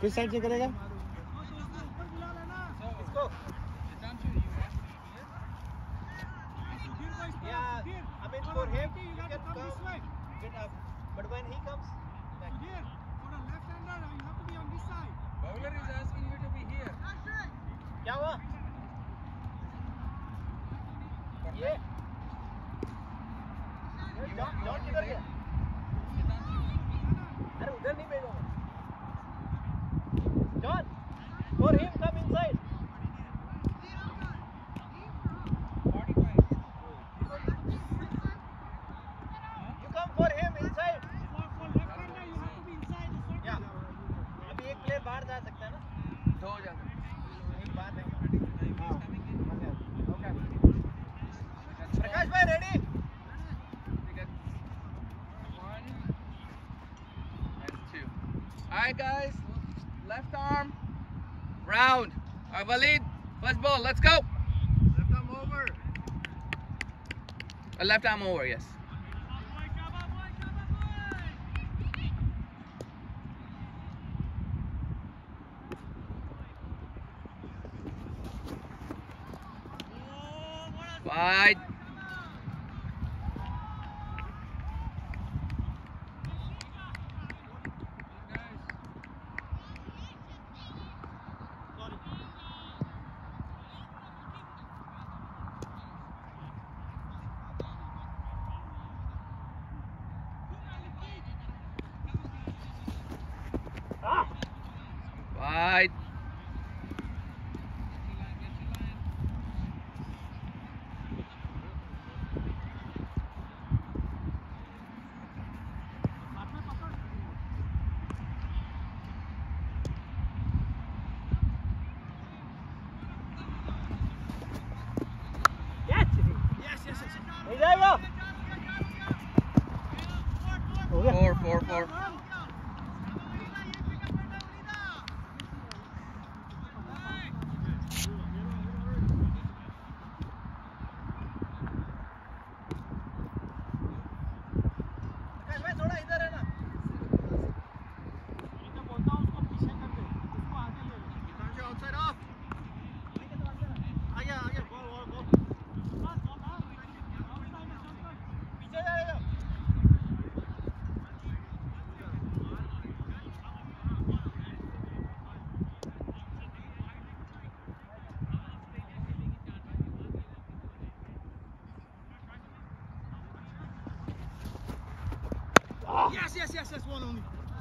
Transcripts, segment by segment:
किस साइड से करेगा? इसको yeah, I mean for him you can come get up, but when he comes back here for a left-hander you have to be on this side. Bowler is asking you to be here. क्या हुआ? ये John किधर गया? अरे उधर नहीं भेजूंगा। John, for him come inside. 45. You come for him inside. For left-hander you have to be inside the circle. Yeah. अभी एक प्लेयर बाहर जा सकता है ना? दो जन. एक बात है. Okay. प्रकाश भाई ready? Alright guys, left arm, round. Alright Walid, first ball, let's go. Left arm over. Left arm over, yes. Wide. Wide. नहीं जाएगा। Four. थोड़ा इधर है ना। मैं बोलता हूँ उसको पीछे कर दे, उसको आगे ले ले। Outside of. आ गया बॉल। पीछे जाएगा। Yes, one only.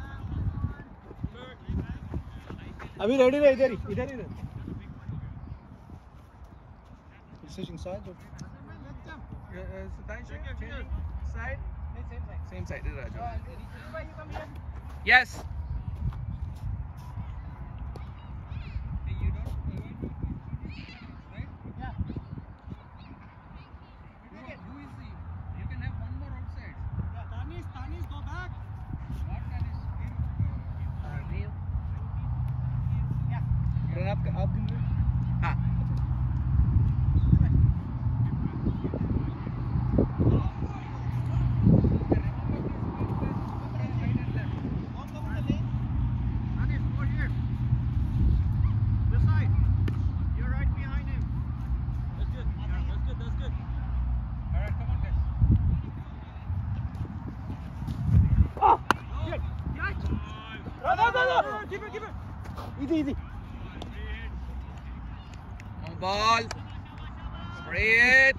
अभी रेडी रहे इधर ही रहे। Switching sides or? Side? Same side. Same side, yes. Tanis, go back. Run आप गिन रहे? हाँ. Tanis, over here. This side. You're right behind him. That's good. That's good. Alright, come on guys. Oh! Shit! No! Give it. Easy. On ball. Spray it.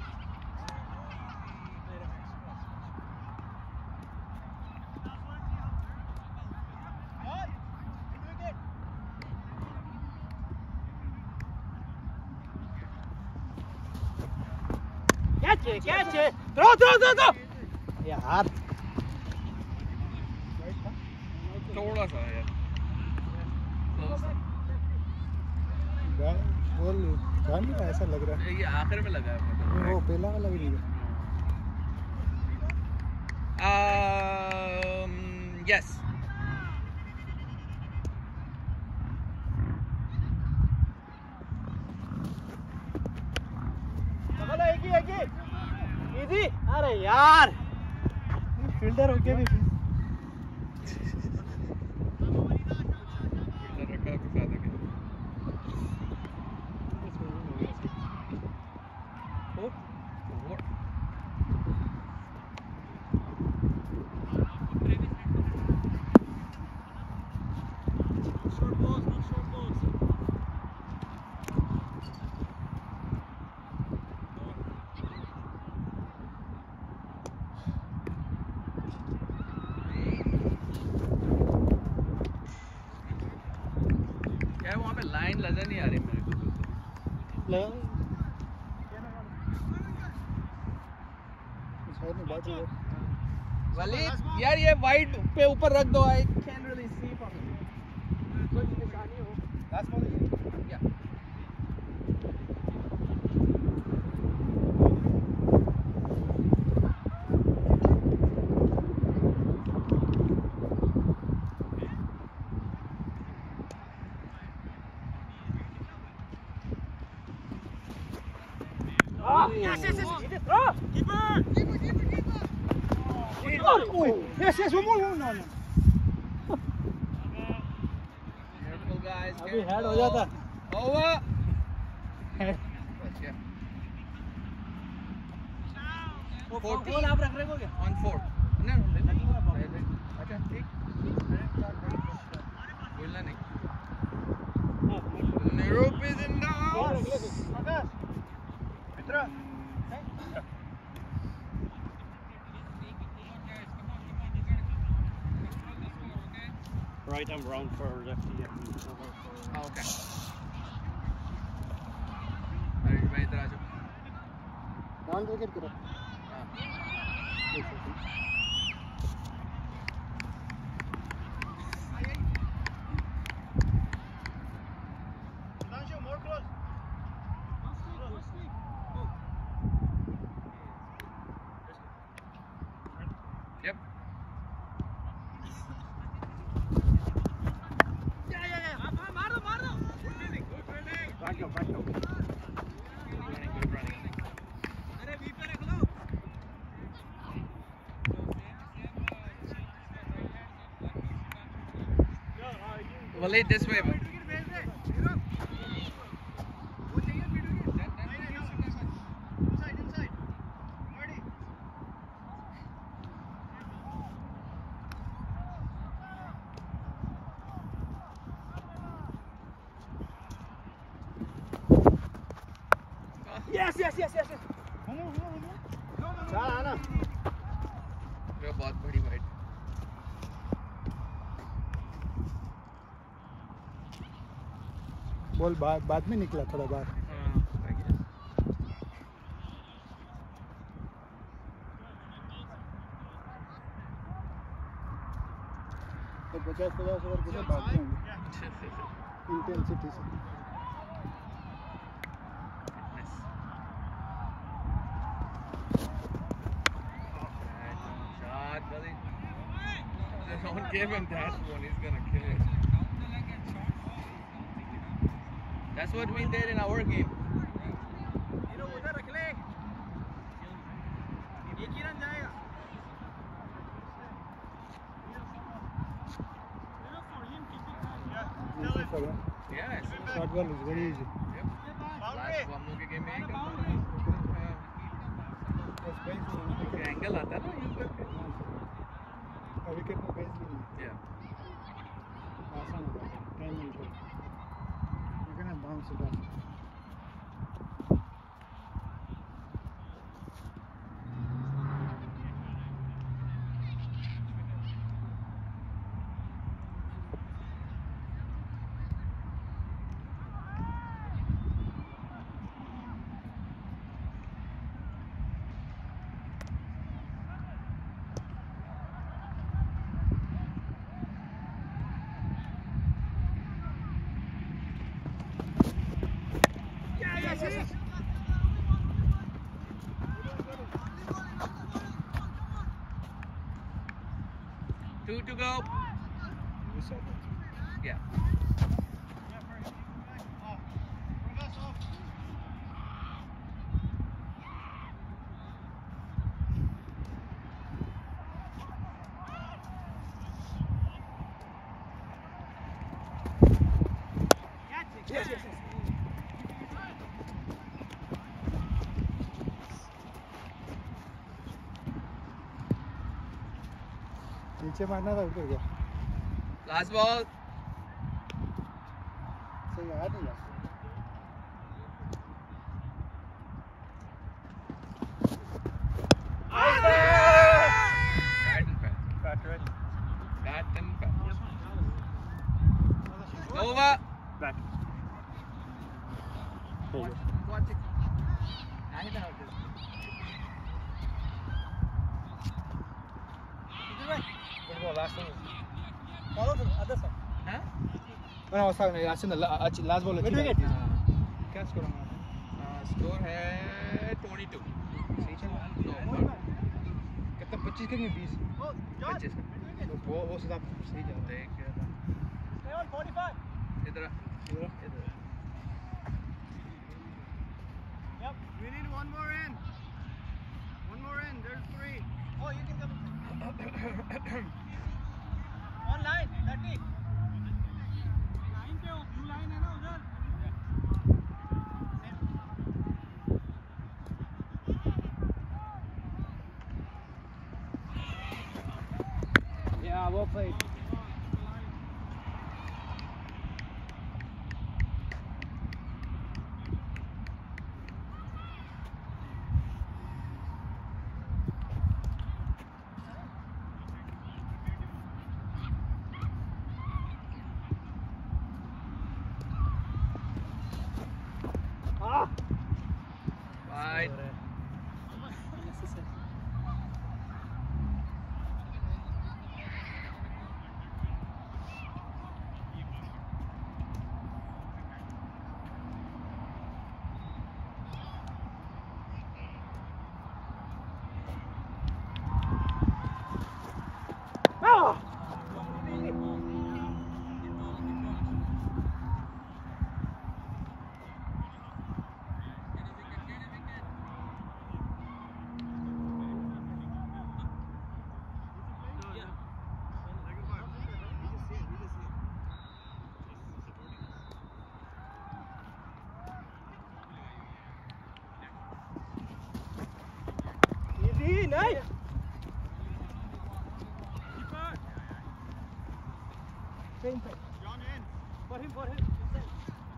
Catch it! Throw! यार थोड़ा सा यार. Ball जान नहीं रहा, ऐसा लग रहा है। ये आखिर में लगा है मतलब. वो पहला वाला भी नहीं है। Yes. इजी। अरे यार फील्डर होके भी Short balls, not short balls. क्या है वहाँ पे लाइन नजर नहीं आ रही मेरे को लगा साइड में बात है वलीद यार ये वाइड पे ऊपर रख दो I can really see from कुछ निशानी हो लास्ट बॉल या Yes, yes, yes. Keeper. Yes, yes, one more. No, no. careful guys अभी हेड हो जाता over हेड वो 14 आप रख रहे हो क्या on 4 ना अच्छा ठीक बोलना नहीं Europe is in the house Right and round for lefty. okay अरे मैं इधर आ जाऊँ डाउन विकेट करो More close. yep Back up, back up. good running Waleed this way man Yes, yes, yes, yes, yes. चाल आना ये बहुत बड़ी वाइड बॉल बाद में निकला थोड़ा बाहर तो 50-50 ओवर के बाद में इंटेंसिटी से Don't give him that one, he's gonna kill it. That's what we did in our game. Yeah, shot ball is very easy yep. Last हम लोग के game में एंगल आता है ना यूज करके विकेट में बेस भी नहीं yeah आसान होता है टाइम मिलता है you can bounce it off Two to go. Yeah. Yes, yes, yes. नीचे मारना था उधर गया Last ball. सही याद नहीं है Over. Back. Watch it. I know this. What about last one? Follow the other side. Huh? No, I was talking. I seen the last ball. We're doing it. क्या score हमारा? Score है 22. सही चल रहा है. कितना 25 के 20? Oh, John. 25. वो सीधा सही जा रहा है. देख Stay on 45. इधर इधर. Yep. We need one more in. One more in. There's 3. Oh, you can come. On line, 30. Line पे हो, blue line है ना उधर. Yeah, well played. Bye. Easy, nice. Same thing. John in. For him, for him. Inside.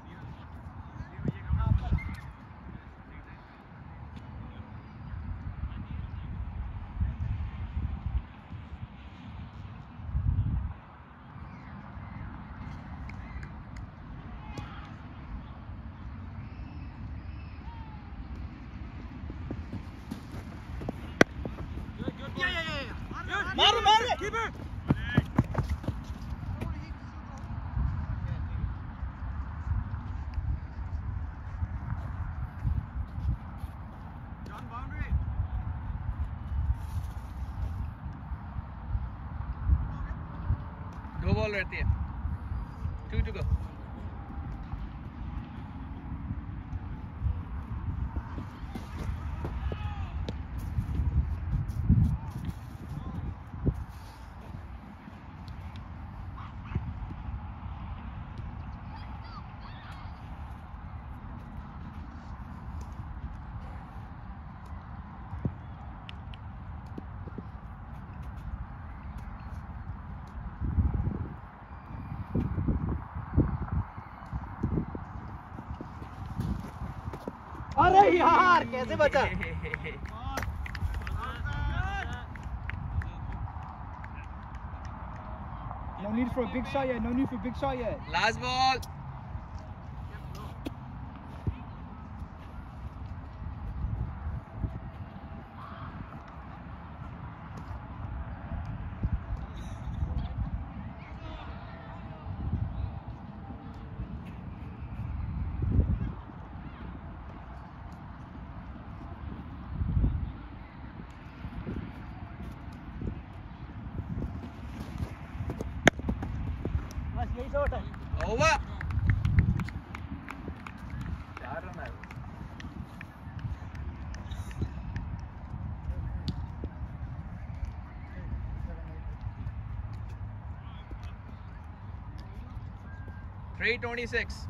Maru, Maru. Keeper. John, boundary. दो ball रहती है. 2 to go. अरे यार कैसे बचा No need for a big shot yet. No need for a big shot yet. Last ball. बस यही shot है Over. 4 रन आए. 326.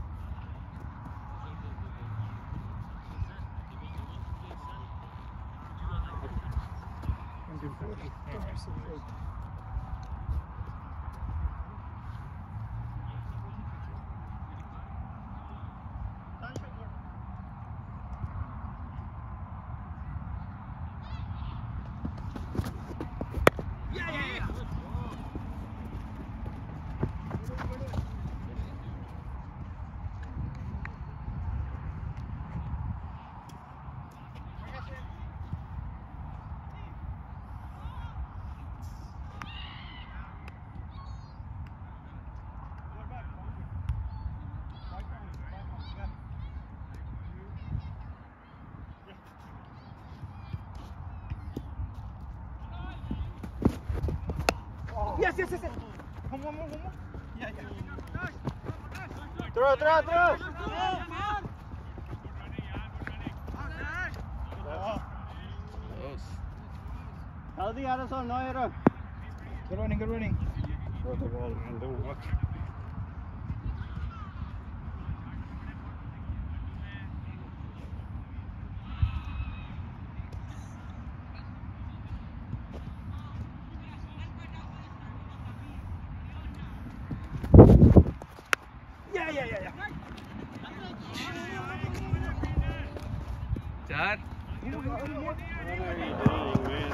yes. Home. Yeah. Throw. Healthy, Addison, no error. Good running. Throw the ball, man. Don't watch. Yeah. 4. What are you doing, man?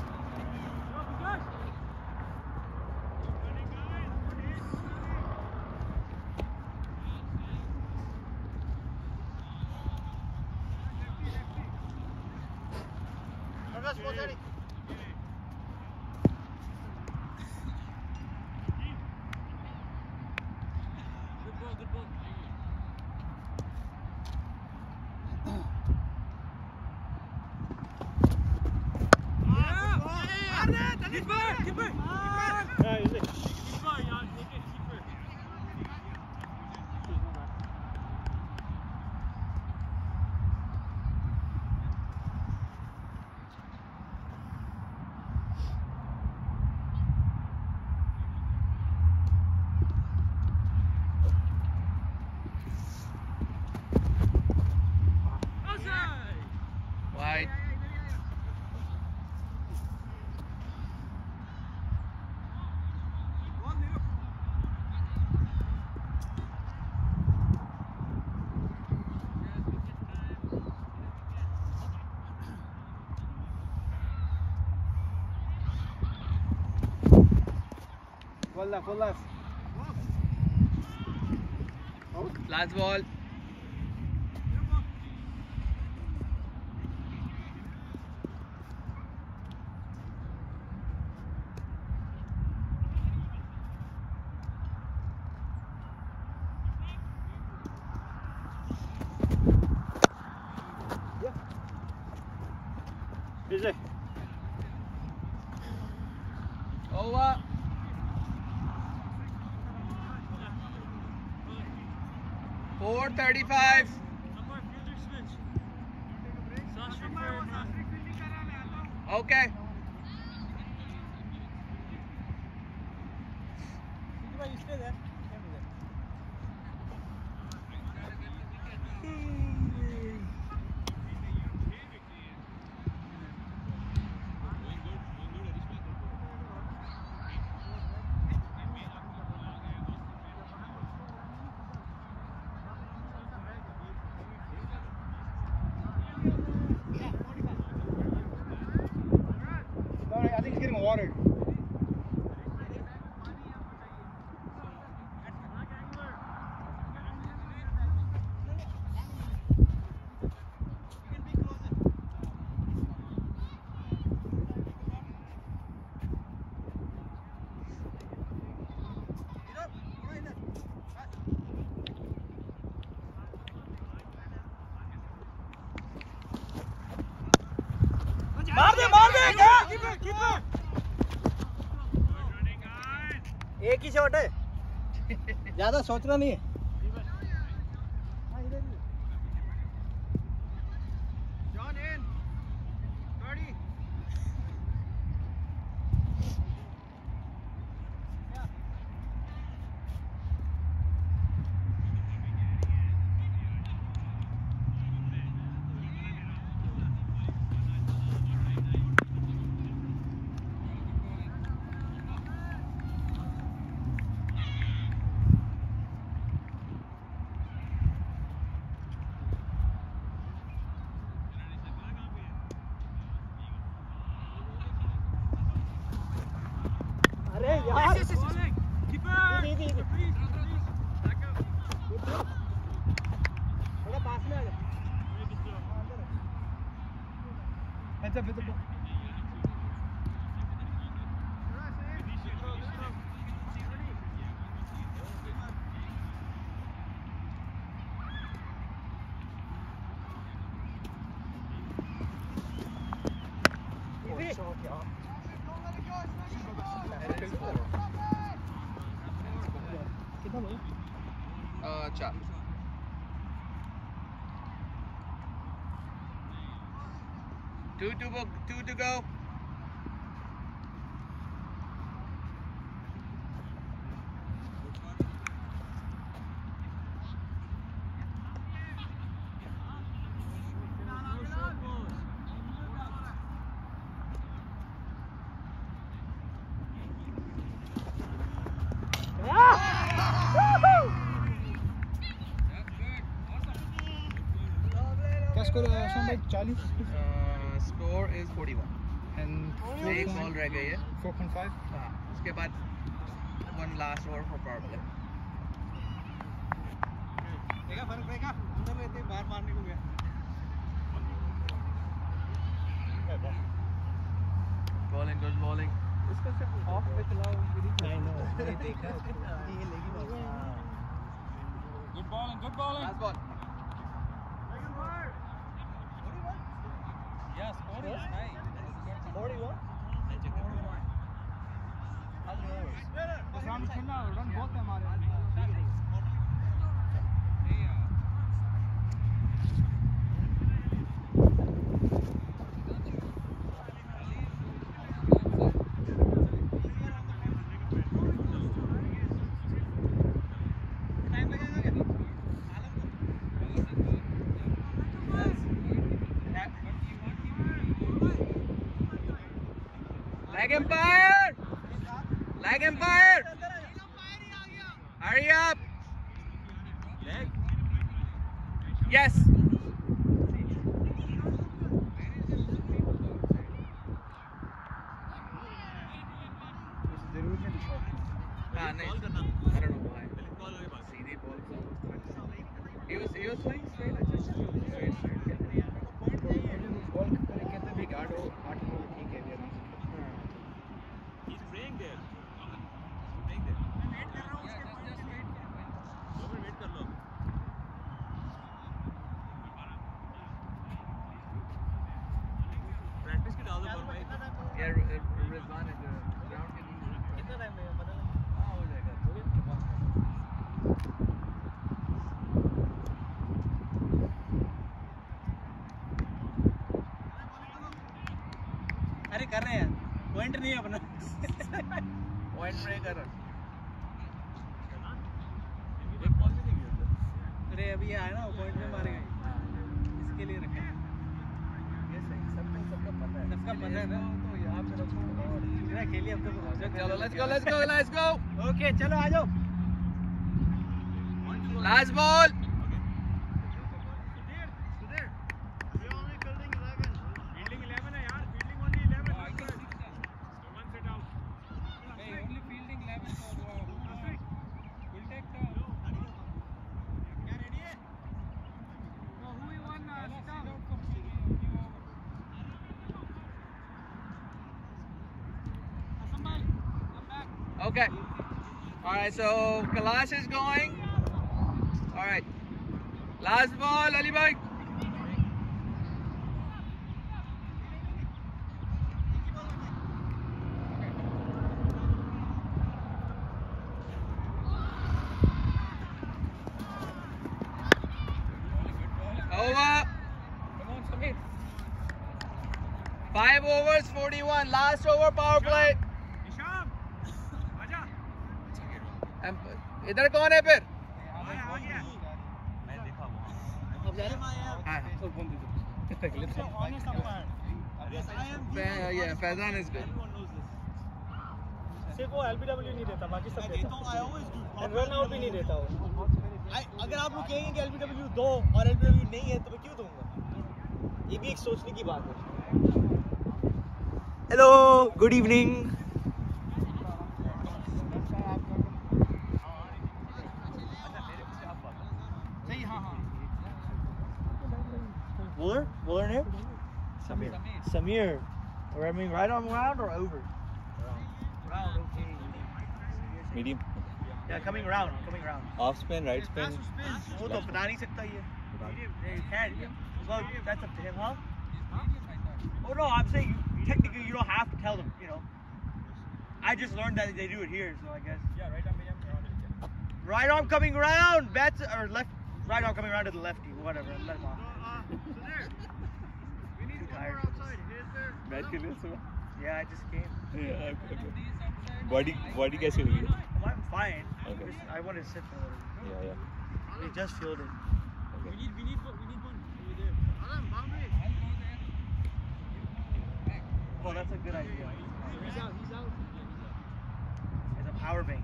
Wide. Full left. Last ball. Easy. Over. .435. Okay. You stay there. No, I think he's getting water. मार दे क्या एक ही shot है ज्यादा सोचना नहीं है अरे यार थोड़ा पास में आ जा Heads up. Easy. Chal. Two to go. क्या स्कोर है आशा भाई 40 Score is 41. एंड एक बॉल रह गई है. 4.5 हाँ, उसके बाद one last over for power play. देखा फर्क पड़ेगा अंदर रहते बाहर मारने को गया Bowling, good bowling. इसको सिर्फ ऑफ पे चलाओ. आई नो ये देखा ये लेगी ball good bowling Last ball. Yeah, score is nice. 41. बस राउंड खेलना रन बहुत है हमारे Leg umpire! Leg umpire! Hurry up! Leg? Yes! जरूर है शॉट हाँ नहीं. Call करना. I don't know why. Pehले call होगी बात. सीधी ball. He was swinging straight. I just ball करे कहते भी गार्ड हो 8 हो ठीक है भी He's praying there. Praying there. मैं वेट कर रहा हूँ उसके पॉइंट पे. 2 मिनट वेट कर लो. प्रैक्टिस की डाल दो बॉल में. Yeah, Rizwan is ground के लिए. कितना टाइम लगेगा पता नहीं हाँ हो जाएगा. थोड़ी. अरे कर रहे हैं पॉइंट नहीं है अपना Point break कर. एक बॉल भी नहीं गिरा. अरे अभी ये आया ना पॉइंट में मारेगा इसके लिए रखे हैं ये सही. सबका पता है. सबका पता है ना तो यहाँ पे रखो और मेरा खेलिए अब तो चलो let's go. ओके चलो आ जाओ Last ball. Fielding 11 है यार. Fielding only 11. One set out. only fielding 11 we'll take the क्या ready है? who we won Okay. All right. So Kalash is going. All right. Last ball, Ali bhai. Over. 5 overs, 41. Last over, power play. निशाम आजा. इधर कौन है फिर? आ गया. मैं देखा वहाँ. अब जा रहे हैं हाँ. तो फोन दे दो honest umpire yes I am Yeah, Faizan is good. सिर्फ वो LBW नहीं देता बाकी सब देता हूँ I always do and run out भी नहीं देता वो अगर आप लोग कहेंगे कि LBW दो और LBW नहीं है तो मैं क्यों दूंगा ये भी एक सोचने की बात है हेलो गुड इवनिंग सही हाँ हाँ Bowler name? Samir. Or I mean right on round or over? Round, okay. Medium. Yeah, coming round. Off spin, right spin. वो तो बता नहीं सकता ये. You can. Well, that's up to him, huh? Oh no, I'm saying technically you don't have to tell them, you know. I just learned that they do it here, so I guess. Yeah, right on medium. Right arm coming round. Bats or left. Right arm coming around to the lefty. Whatever. Let him off. Samir, we need one more outside. Here's there. Match के लिए सुबह Yeah, I just came. Body कैसी लगी? I'm fine. Okay. I wanted to sit for a little. Yeah. We just fielded. We need one over there. Adam, boundary. Oh, that's a good idea. He's out. It's a power bank.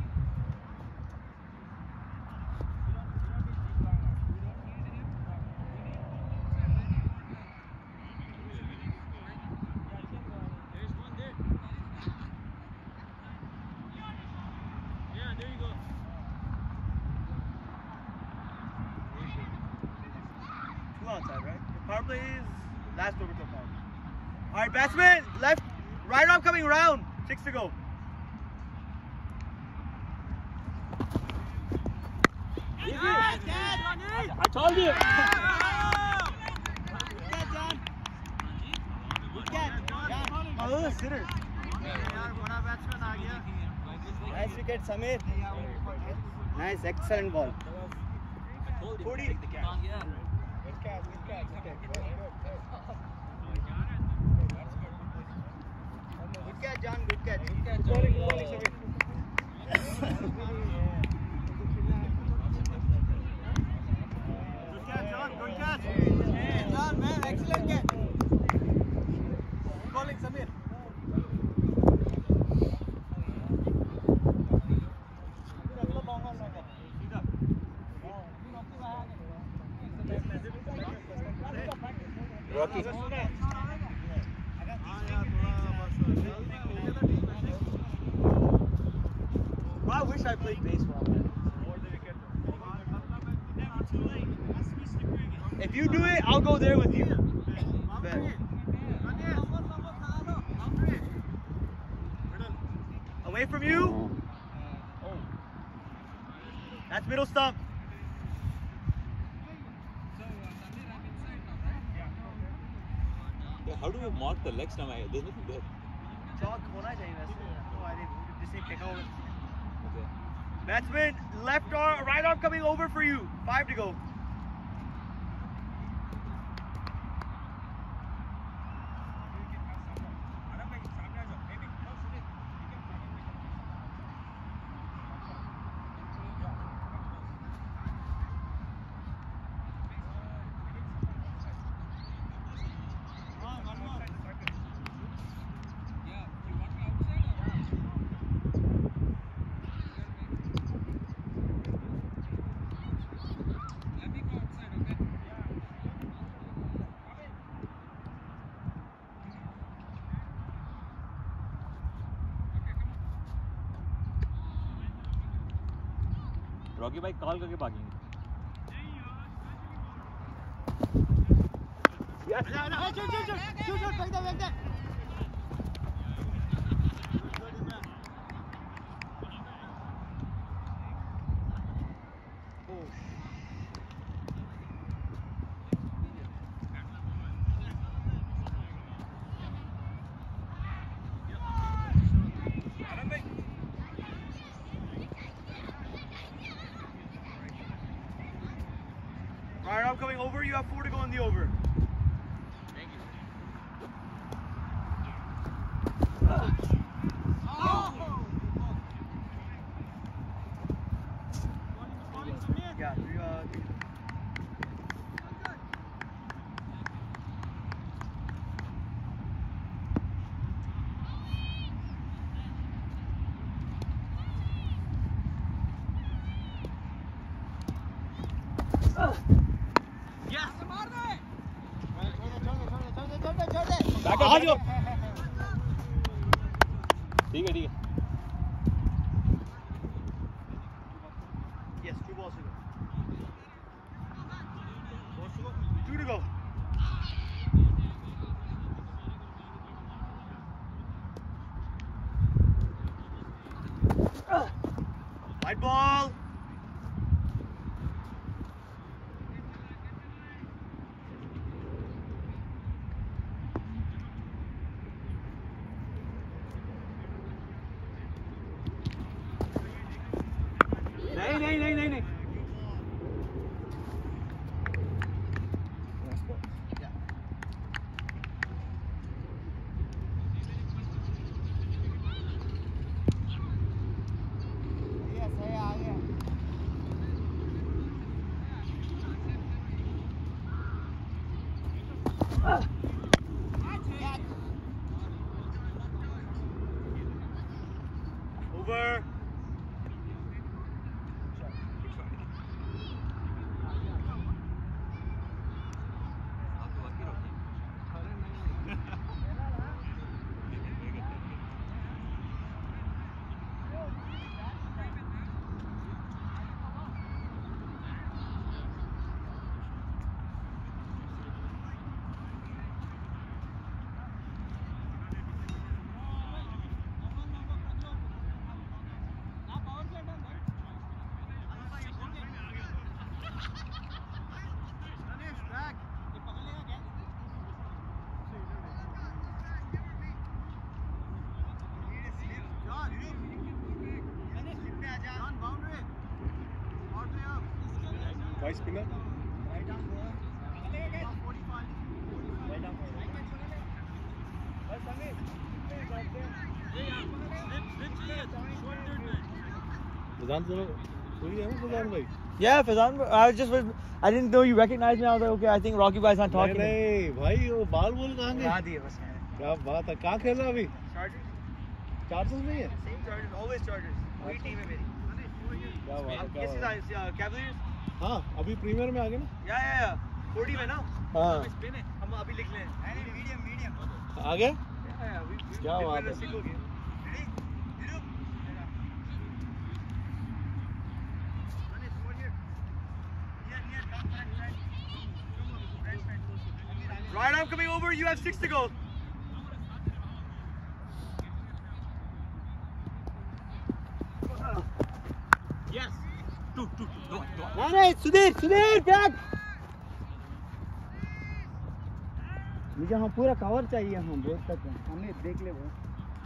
There's one there. Yeah, there you go. Two outside, right? The power play is last over to power. All right, batsman, left, right arm coming around. 6 to go. I told you. Oh, those are sitters. यार बड़ा batsman आ गया. Nice wicket, Samir. Nice, excellent ball. 40. Good catch, John. Good catch. Good catch, John. Good catch. John, man, excellent catch. Calling Samir. Rocky. I wish I played baseball, man. If you do it, I'll go there with you. Bet. Away from you. Oh. That's middle stump. How do you mark the legs now? There's nothing there. Chalk होना चाहिए वैसे. No, I didn't. Just say kick over. Okay. Batsman, left arm, right arm coming over for you. 5 to go. Rocky भाई call करके भागेंगे. Right arm coming over, you have 4 to go in the over. Thank you. Yeah, three. आ जाओ. ठीक है. Yes, 2 balls to go. 2 to go. White ball. Nice. Over. Vice spinner. Yeah, Fazan, I didn't know you recognized me. I was like, okay, I think Rocky Bhai's not talking. नहीं भाई वो बाल बोल कहाँ गए? बता दिए बस मैंने. क्या बात है? कहाँ खेल रहा है अभी? Chargers? चार्जर्स में ही है? Same Chargers, always Chargers. वही team है मेरी. क्या बात है? क्या This is बात है? Cavaliers? हाँ अभी प्रीमियर में आ गए ना? Yeah. 40 में ना? हाँ Spin है. हम अभी लिख लें. Medium. आ गए? Yeah, we क्या बात है? single game. Right arm coming over, you have 6 to go. Yes. Two. नहीं सुधीर बैक. मुझे हाँ पूरा कवर चाहिए हाँ बहुत तक हमें देख ले वो.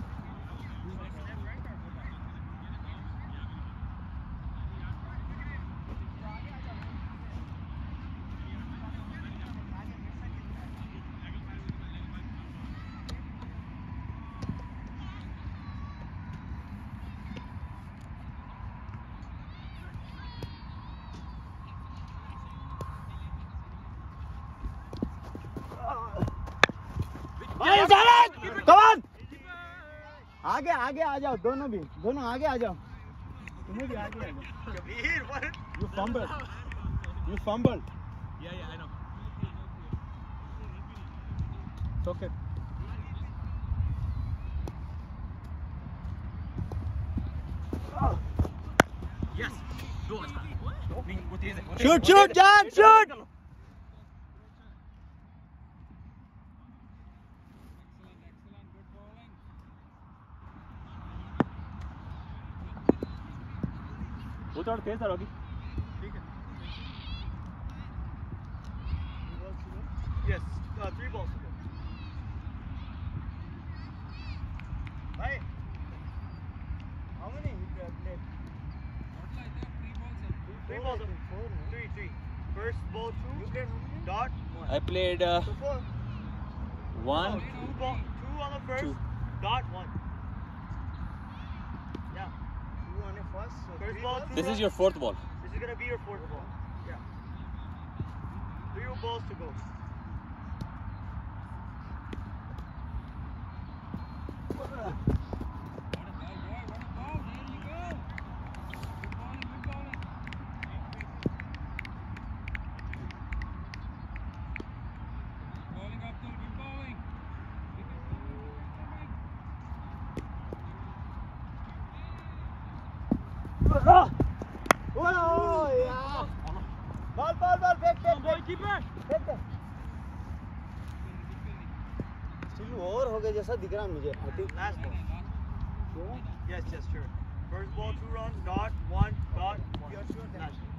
Come on! आगे आ जाओ दोनों आगे आ जाओ. तुम्हें भी आगे आ जाओ. Kabir, what? You fumbled. Yeah, I know. It's okay. Yes. Go. Shoot, John, shoot! वो थोड़ा तेज था Rocky. Yes, 3 balls to go. Hey, how many you played? 3 balls. 3. First ball 2. You played how many? Dot 1. I played So 4. one. No, 2 on the first. Two. Dot 1. Yeah. 2 on the first. So first ball 2. This is your fourth ball. This is gonna be your 4th ball. Yeah. 3 balls to go. Ball, back. Keeper. Still over हो गया जैसा दिख रहा है मुझे. I think Last ball. sure? Yes, sure. First ball 2 runs. Dot 1. Dot 1. You're sure? Last ball.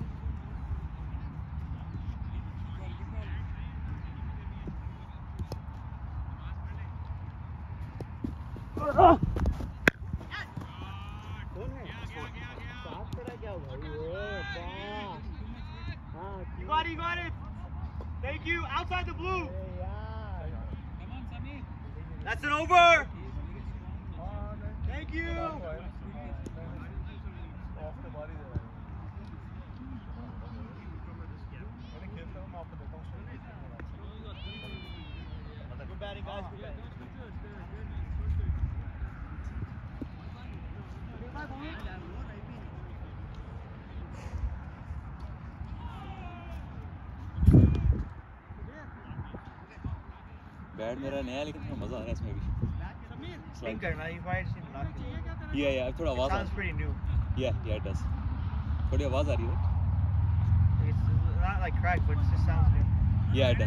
कौन है? साफ करा क्या भाई? वाह. हाँ. You got it. Thank you. Outside the blue. यार. That's an over. Thank you. Bat मेरा नया है लेकिन थोड़ा मजा आ रहा है इसमें भी Think करना you might seem lucky. या थोड़ा आवाज Sounds pretty new. या इट डज थोड़ी आवाज आ रही है It's not like crack, but it just sounds new. या it does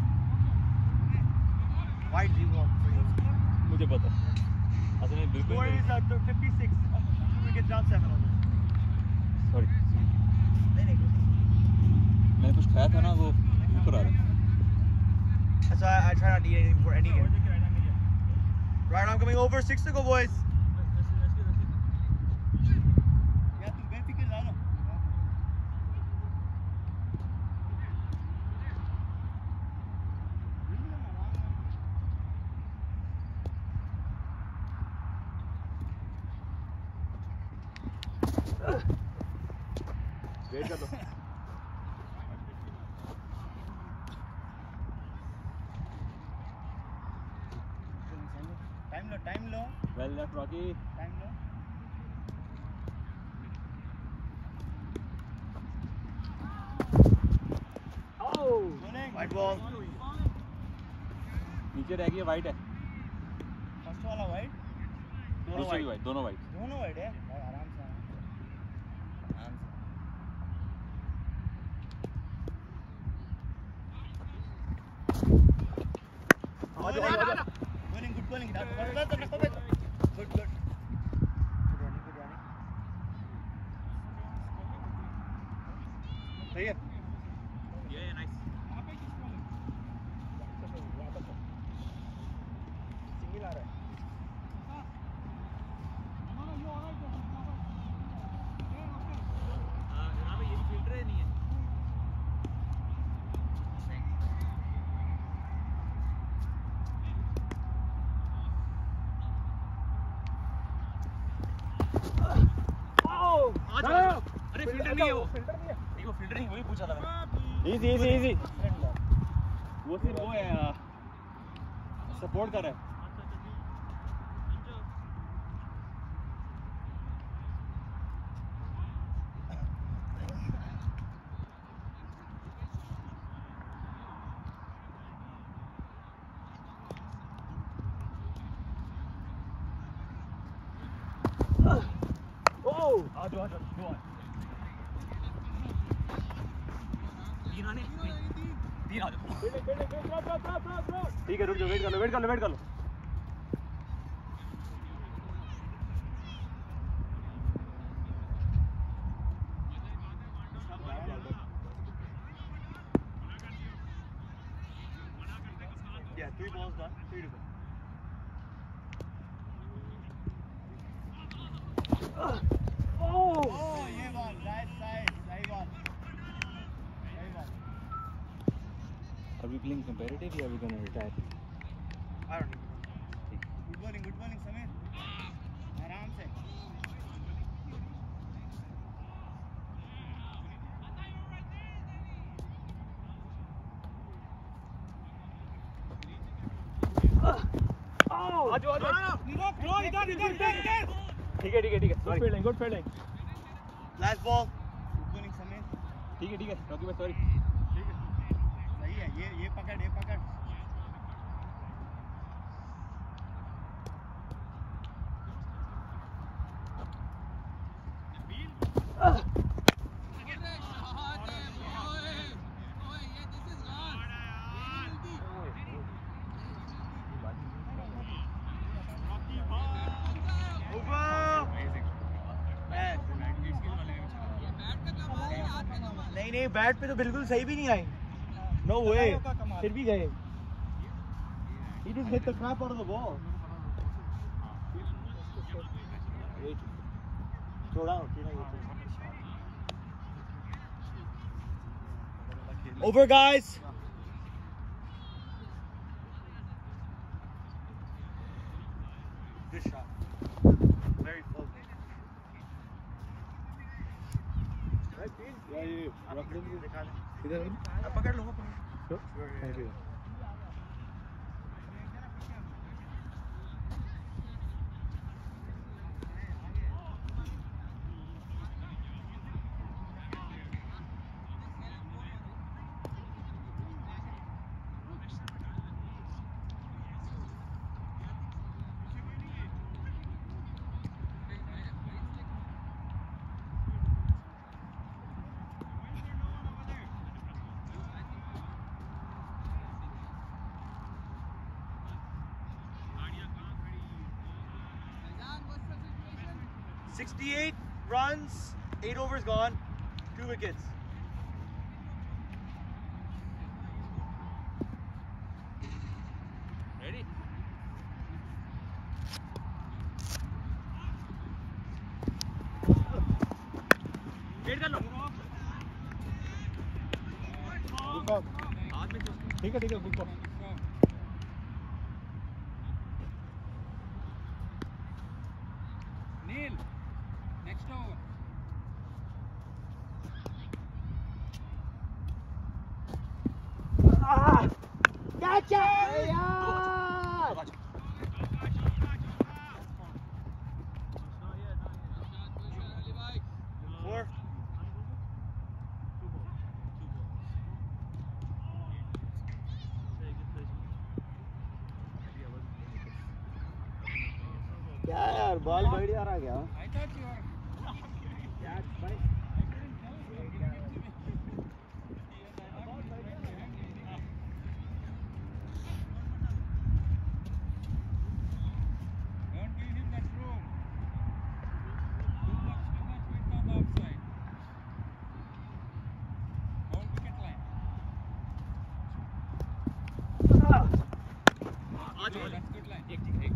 Why do you want for you? मुझे पता असल में बिल्कुल Score is 56. We get down 7 on this. Sorry नहीं मैंने कुछ खाया था ना वो ऊपर आ रहा है That's why I try not to eat anything before any game. Right, I'm coming over. 6 to go, boys. Wait कर दो Time low. Well left Rocky Time low. Oh! White ball. नीचे रह गई वाइट है First वाला white. दूसरी white दोनों white दोनों white है. भाई आराम से. आराम से. Good bowling. Good running. सही है nice. Single आ रहा है. यहाँ पे ये भी फिल्टर है नहीं है अरे फिल्टर नहीं है वो Filter नहीं है. नहीं वो फिल्टर नहीं वही पूछा था मैंने इजी वो सिर्फ वो है सपोर्ट कर रहा है Oh! आ जाओ तीन आने तीन आ जाओ ठीक है रुक जाओ वेट कर लो Yeah, 3 balls done. 3 to go. Oh, ये ball. Right side. सही ball. Are we playing competitive or are we gonna retire? I don't know. Good bowling, Samir. आराम से. आ जाओ ठीक है sorry good fielding Last ball. Good bowling, Samir. ठीक है Rocky भाई सॉरी सही है. ये पकड़. नहीं बैट पे तो बिल्कुल सही भी नहीं आई. No way. फिर भी गए. He just hit the crap out of the ball. Throw down. Over, guys. Good shot. Very full. इधर पकड़ लूंगा. Thank you 68 runs, 8 overs gone, 2 wickets. Ready? Wait कर लो ठीक है good call Neil, next over. Catch है यार 4. क्या यार बॉल बढ़िया रहा क्या I thought you were. Don't give him that room. Too much width on the outside. Hold wicket line. That's good line.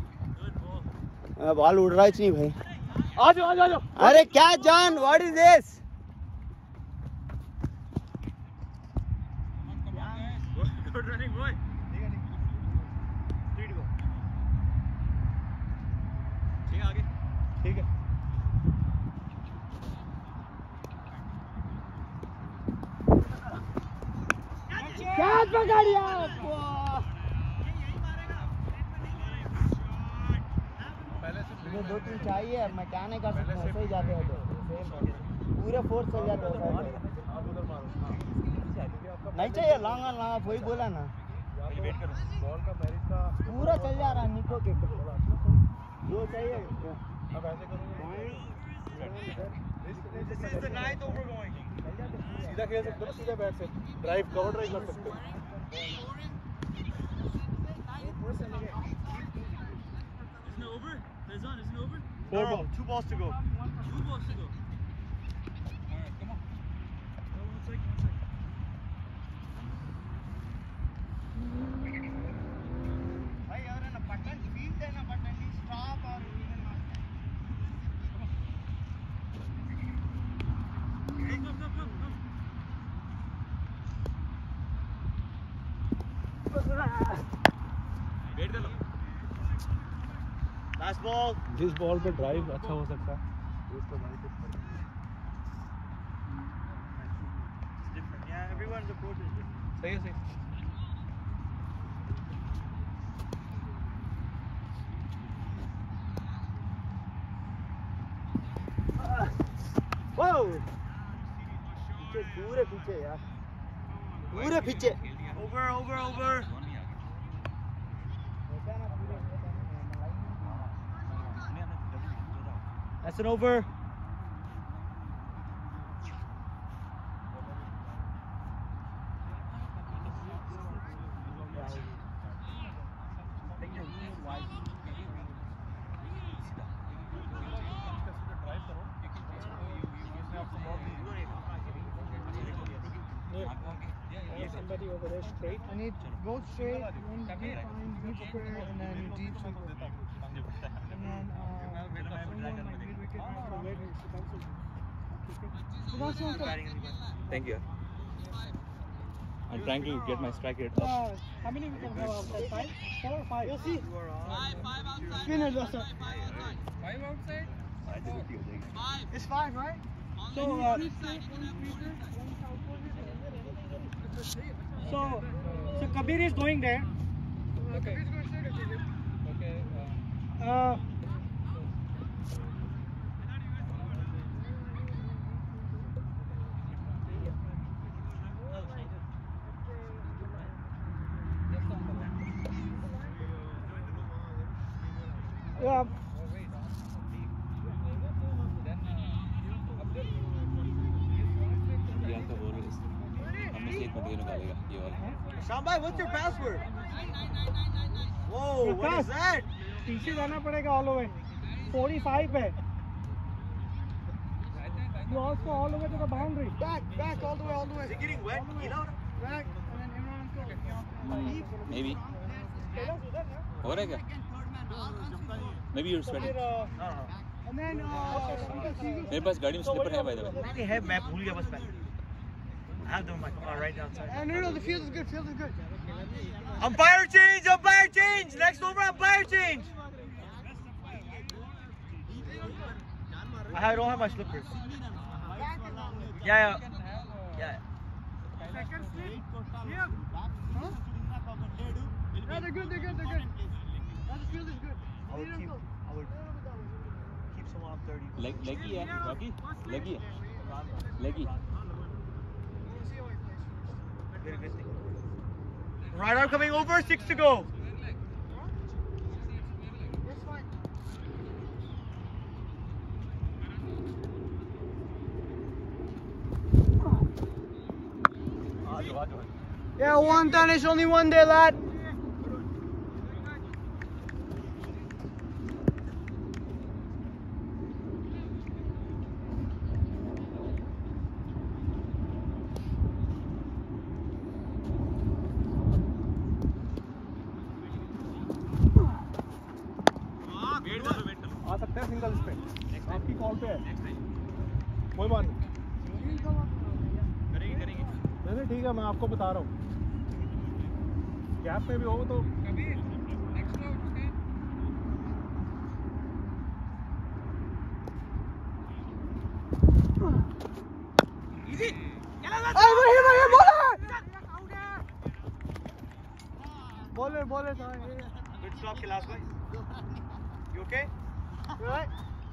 Ball उड़ रहा है नहीं भाई आ जाओ अरे क्या John what is this Come on, guys. Good running boy 3 to go. ठीक है आगे ठीक है कैच पकड़ यार मुझे 2-3 चाहिए मैं क्या नहीं कर सकता ऐसे ही जाते हैं तो पूरे फोर्स चल जाते हैं नहीं चाहिए लॉन्ग ऑन लॉन्ग वही बोला ना वेट करो. बॉल का मैरिज का पूरा चल जा रहा है निको के जो चाहिए अब ऐसे करूंगा. This is the 9th over going. सीधा खेल सकते हो सीधा बैट से ड्राइव कवर ड्राइव कर सकते हो. Isn't it over? Faizan, isn't it over? 2 balls to go. 2 balls to go. Alright, come on. One second. भाई यार ना बटन फील्ड है ना बटन स्टॉप और इवन Hey, come. वेट कर लो Last ball. जिस बॉल पे ड्राइव अच्छा हो सकता है It's different. Yeah, everyone's approach is different. सही है सही पीछे पूरे पीछे यार पूरे पीछे Over. That's an over. Somebody over there straight. And it goes straight, then deep line, deep square, and then deep circle. And then someone like mid wicket right for red so that's also Thank you. I'm trying to get my strike rate up. how many we can have outside? 5? 4 or 5? You'll see. Five outside. Spinner does it. 5 outside? It's 5, right? So, so Kabir is going there. Okay. Kabir is going straight. Okay. Yeah. Shambhai, what's your password? Whoa, what is that? पीछे जाना पड़ेगा all the way. 45 है. draws for all the way to the boundary. Back, all the way. Is it getting wet? You know? Back, and then Imran go. Maybe. हो रहा है क्या? Maybe you're sweating. And then मेरे पास गाड़ी में slipper है by the way. नहीं है, मैं भूल गया बस पहले. I have them in my car right outside. no, the field is good. Field is good. Umpire change! Next over, umpire change! I don't have my slippers. Yeah. Second slip. Yeah. Huh? Yeah, they're good. Yeah, the field is good. I would keep someone on 30. Leggy है, Rocky. Leggy है. Leggy. Very good thing. Right arm coming over, 6 to go. That's fine. Yeah, one Danish, only one there, lad. आ सकते हैं single पे आपकी call पे है कोई बात नहीं करेंगे नहीं ठीक है मैं आपको बता रहा हूँ गैप में भी हो तो Bowler. Good stop, Kilas bhai. You okay? You alright?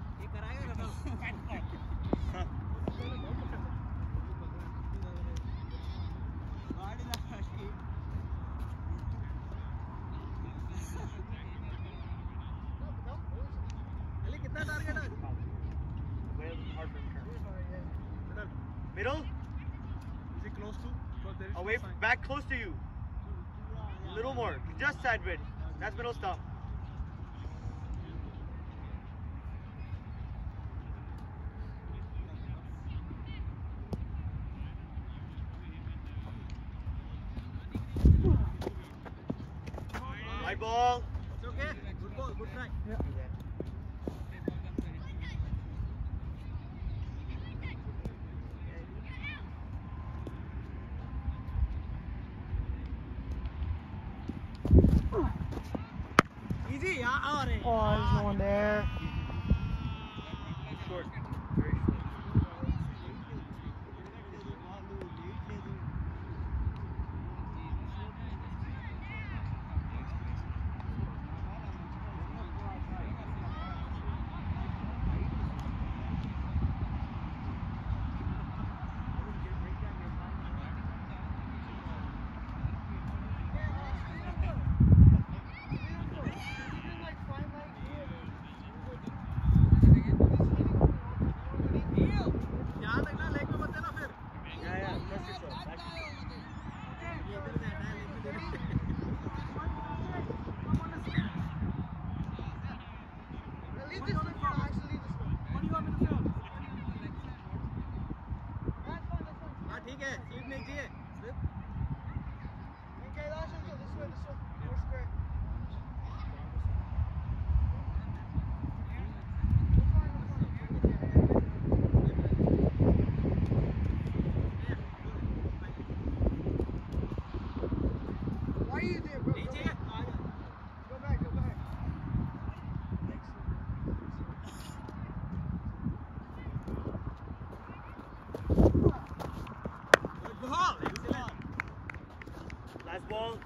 Middle? Is it close to? Away, back close to you. A little more. Just sideway. That's middle stop. High ball. It's okay. Good ball. Good try. Yeah. Easy. Yeah. Oh, there's no one there. Short. Very short. ठीक है slip नहीं चाहिए slip Okay, last one, go this way. More square. Why are you there, bro? नहीं चाहिए Go back. Good ball. Excellent. Last ball.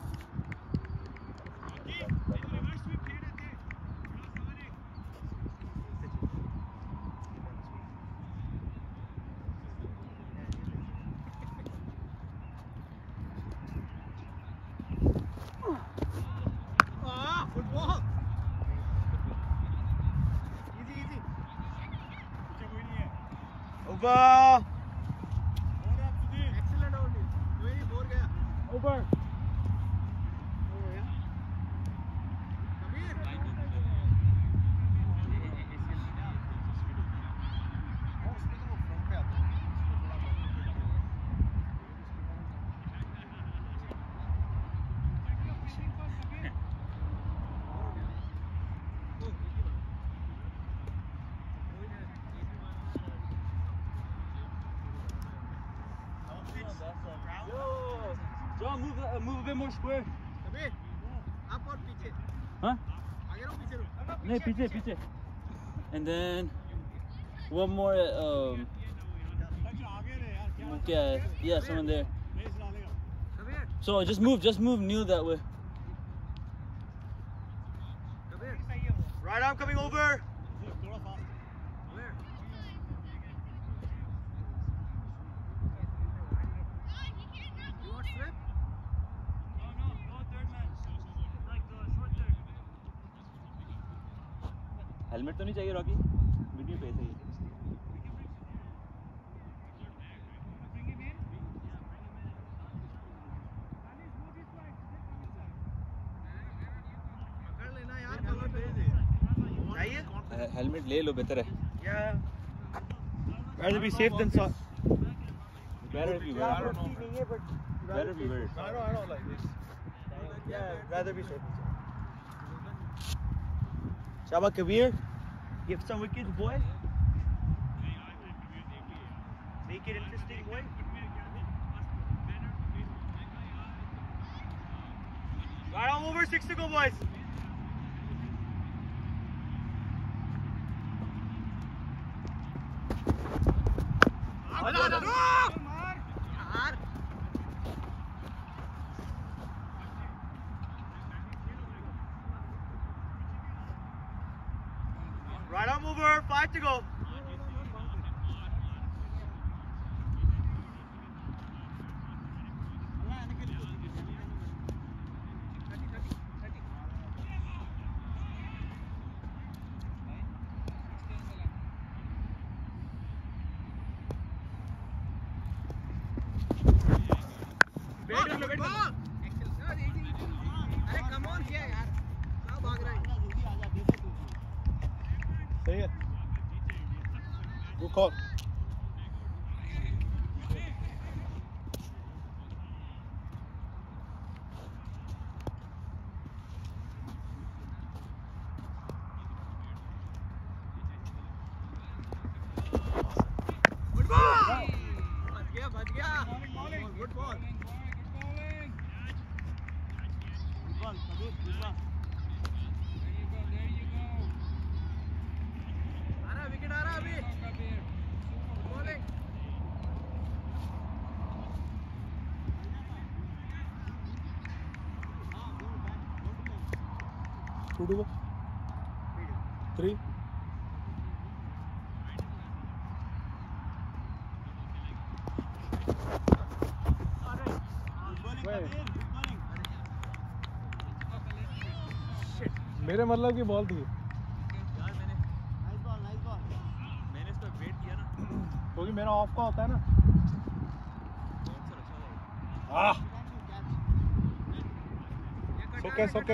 Good ball. Easy. Over. Excellent only. Very boर गया. Over. Kabir. Yo, John, move a bit more square. Huh? No, piche. And then one more. Okay, yeah, someone there. So just move, kneel that way. Right arm coming over. Helmet तो नहीं चाहिए Rocky video पे सही helmet ले लो बेहतर है Rather be safe than sorry. better if you wear it better if you wear it I know like this. Yeah, rather be safe. Shaba Kabir, give some wickets, boy. Make it interesting, boy. Right on over, 6 to go, boys. Right on over, 5 to go. सही है Good call. बच गया good ball आ रहा wicket आ रहा अभी bowling Two to go. 3. मेरे मतलब की बॉल थी यार मैंने नाइस बॉल मैंने इसको वेट किया ना क्योंकि मेरा ऑफ का होता है ना सोके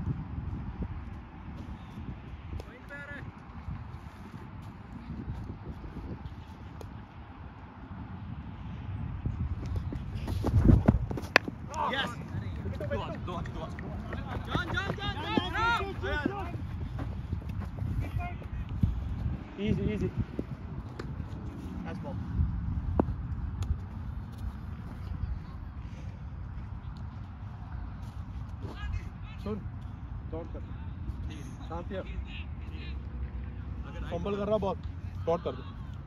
Yes. Go on. John. Easy. That's ball. सुन डॉट कर शांति है फंबल कर रहा बॉल डॉट कर दे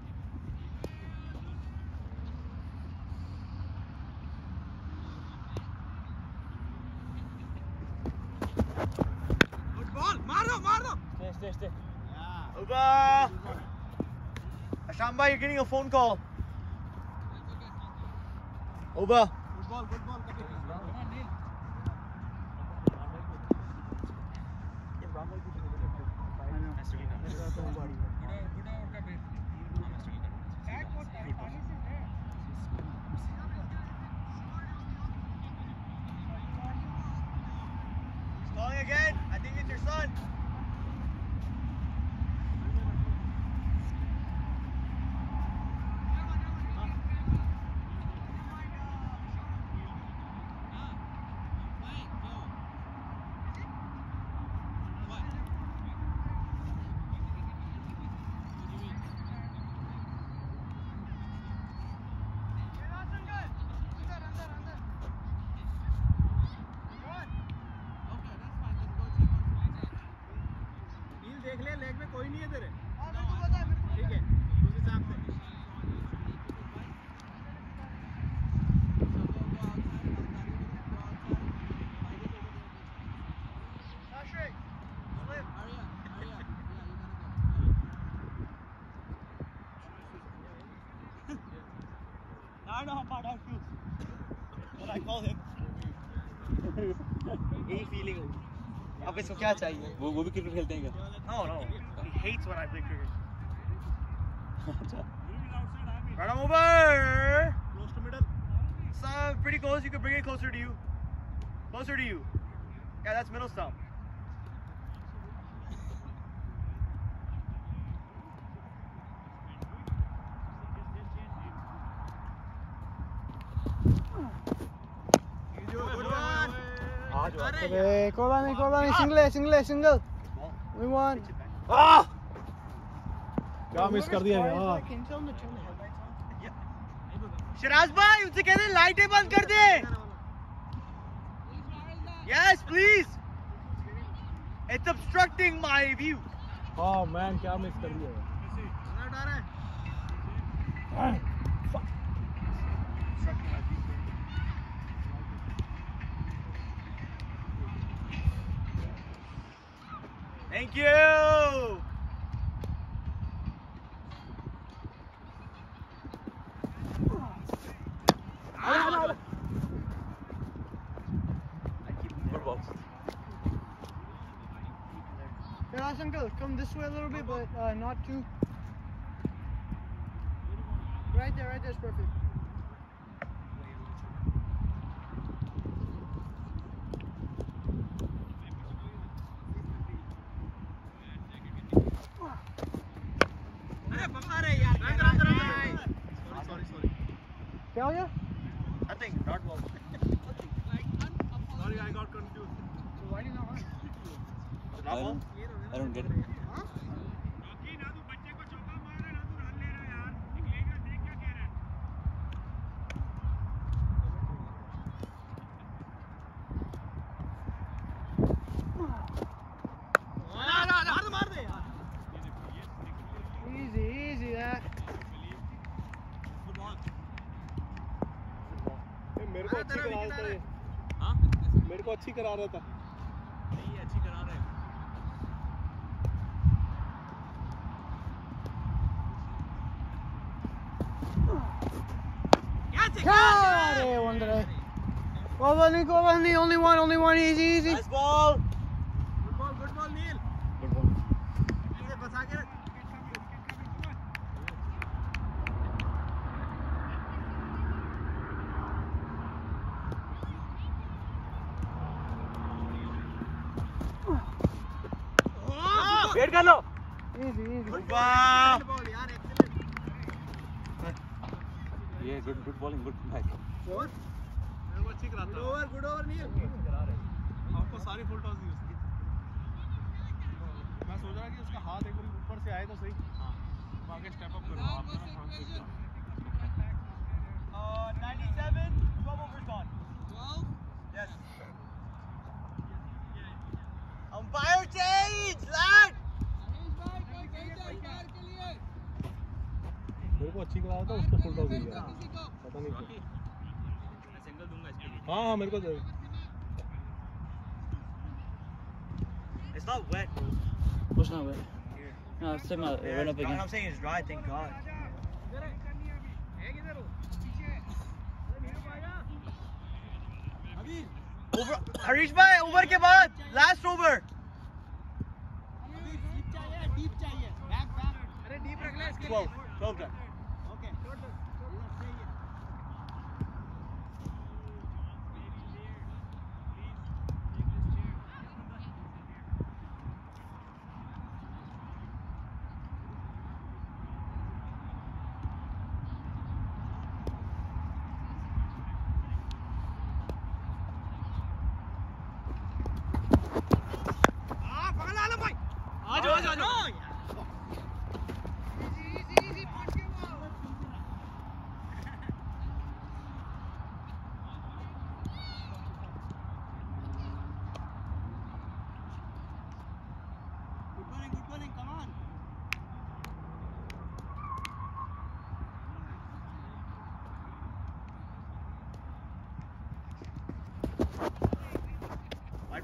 मार दो stay over Ashamba you're getting a phone call over good ball calling again. I think it's your son. कोई नहीं है तेरे? ठीक है, उस हिसाब से। I know how bad I feel. What I call him. यही फीलिंग होगी. अब इसको क्या चाहिए? वो भी क्रिकेट खेलते हैं क्या? No, no. He hates when I play cricket. Right on over. Close to middle. Pretty close. You can bring it closer to you. Closer to you. Yeah, that's middle stump. Okay, Kolani, single. We won. Ah! क्या miss कर दिया यार? Can you tell him to turn the headlights on? Siraj भाई उनसे कह दे लाइटें बंद कर दे. Yes, please. It's obstructing my view. हाँ मैन क्या मिस कर दिया? Thank you. Good box. Yes, uncle, come this way a little bit, but not too. Right there's perfect. Sorry. Failure? Nothing, not well. Sorry, I got confused. So why do you not run? Not well? I don't get it. Easy, that. मेरे को अच्छी करा रहा था ये. हाँ? मेरे को अच्छी करा रहा था. नहीं अच्छी करा रहे हैं. Got it, one today. Kolani, only one, easy. Nice ball. Good ball, Neil. Good ball. Wait कर लो. Easy. वाह. Yeah, good bowling, good back. मेरे को अच्छी कराता. Good over, Neil. आपको सारी फुल टॉस दी उसकी. मैं सोच रहा कि उसका हाथ एक बार ऊपर से आए तो सही. हाँ. आगे स्टेप अप करो आप ना. 97, 12 overs gone. 12? Yes. Umpire change, lad. मेरे को अच्छी करा रहा था उसको फुल टॉस दे दिया. पता नहीं क्यों. मैं सिंगल दूंगा इसके लिए. हाँ मेरे को दे. It's not wet, bro. What's not wet? Here. No, it's still not Yeah, right up it's dry. again. I'm saying it's dry, thank God. Over, Harish bhai, over के बाद, last over. 12 done.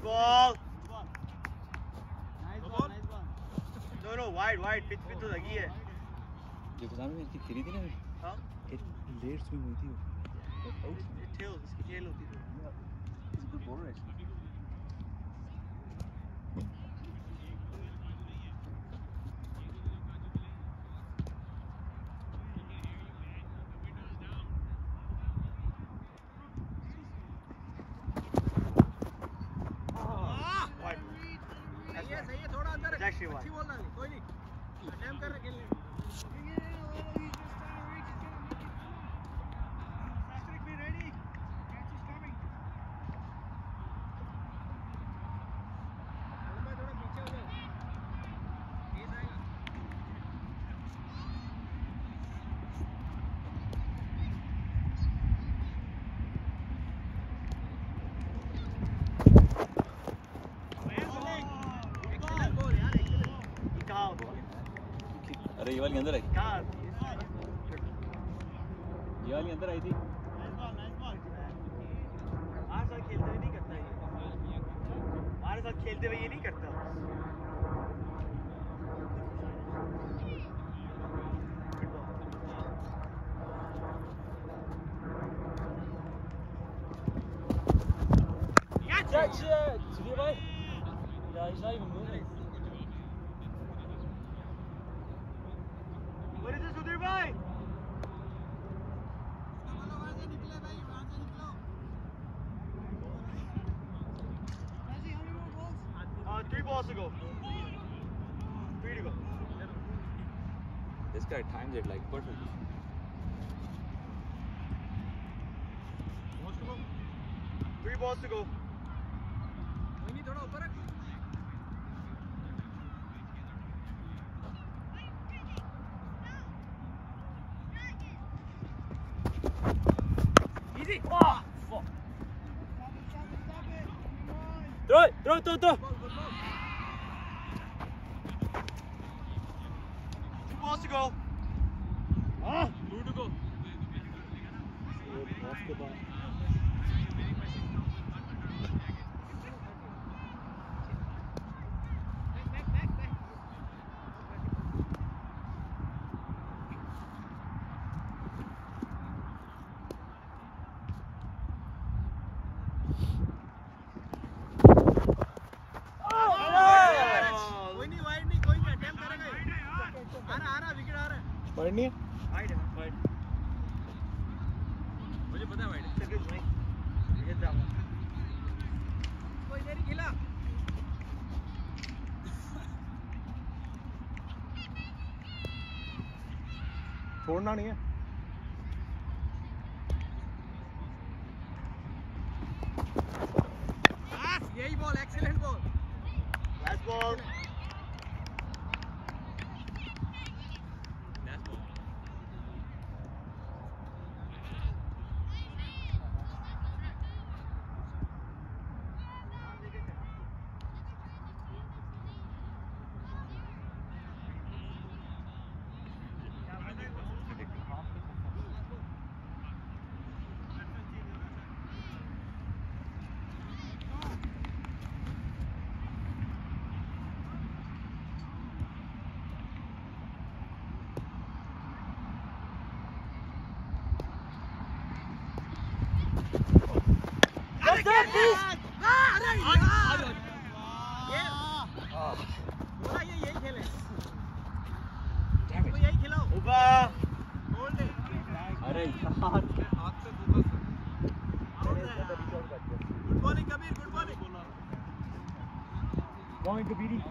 White ball. Nice ball. No, wide. Pitch पे तो लगी है. देखो सामने इसकी खेली थी ना. हाँ. लेट स्विंग हुई थी वो. इसकी टेल होती थी. It's a good bowler actually. सही है थोड़ा अंदर अच्छी बॉल डाली कोई नहीं अटेम्प्ट कर रहे खेलने अरे ये वाली अंदर आई. ये वाली अंदर आई थी. हमारे साथ खेलते हुए ये नहीं करता. Sudhir bhai. Yeah, he's not even moving. What is this, Sudhir bhai? 3 balls to go. 3 to go. This guy times it like perfectly. 3 balls to go. कोई नहीं थोड़ा ऊपर रख. Easy. Oh, fuck. Throw. 2 balls to go. 2 to go. Off the ball. Wide नहीं है. Wide है wide. मुझे पता है वाइड है. चल भाई ये जाऊंगा. कोई देरी खिला. छोड़ना नहीं है. यही ball excellent ball. Last ball. Going to BD.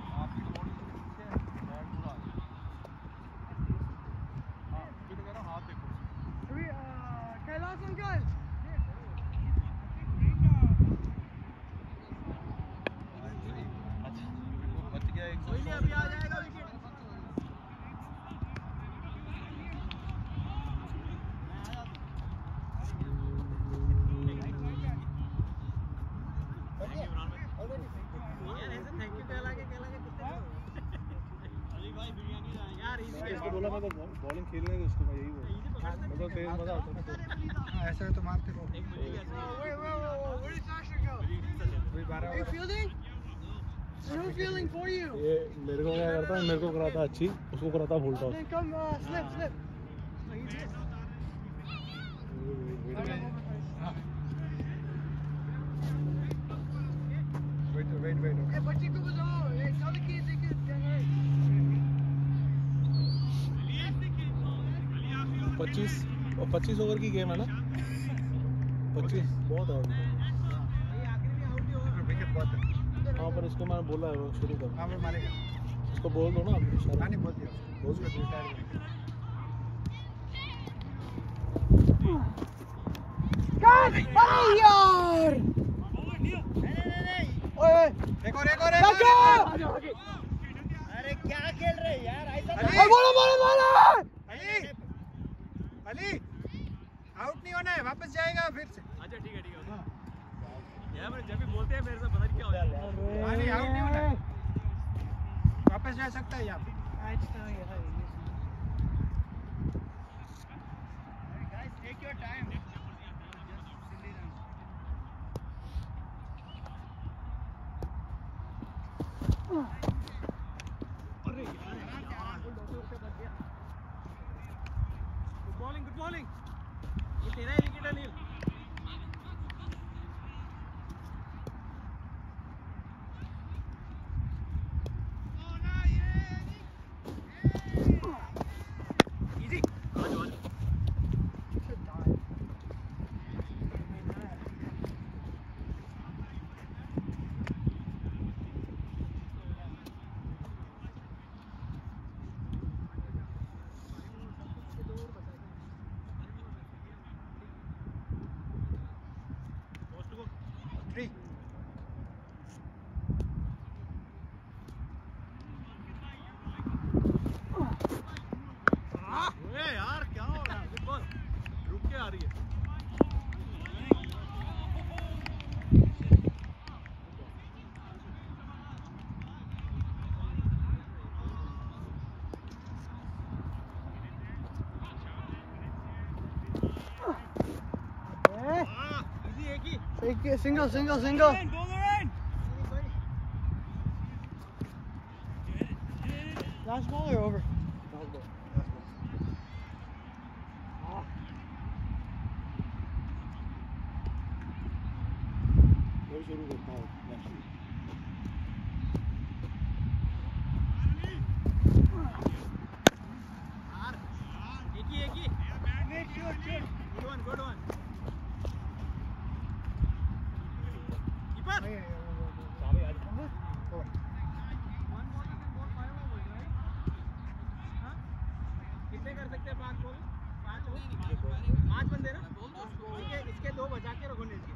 Kailash uncle. कोई नहीं अभी आ जाएगा विकेट. इसको बोला मैं तो बॉलिंग खेलने दे उसको. मैं यही बोल. मैं तो तेज मजा आता है. ऐसे तो मारते रहो. Are you fielding? No fielding for you. ये मेरे को क्या करता है, मेरे को कराता अच्छी, उसको कराता full toss. Then come slip. Oh, he's here. Wait. Hey, बच्चे को बताओ, hey, tell the kids they can get right. 25 over की गेम है ना? 25 बहुत है। हाँ, पर इसको मैंने बोला है वो शुरू कर। हाँ, मैं मारेगा। इसको बोल दो ना आप। नहीं बोल दिया। बोल दिया। God! Oh, यार! ओए! एक और! अरे क्या खेल रहे यार? बोलो! अली! आउट नहीं होना है, वापस जाएगा फिर से। अच्छा ठीक है यार, जब भी बोलते हैं मेरे से पता नहीं क्या हो जाता है। नहीं, आउट नहीं होना है, वापस जा सकता है यहाँ पे। Guys, take your time. Good bowling. ये तेरा ही विकेट है नील। Easy. आज यार क्या हो रहा है? गुड बॉल रुक के आ रही है। एक ही single. Last ball or over? शुरू करता हूँ। एक ही good one कीपर कितने कर सकते हैं? 5 बॉल 5 बंदे ना, इसके 2 बचा के रखो नीचे।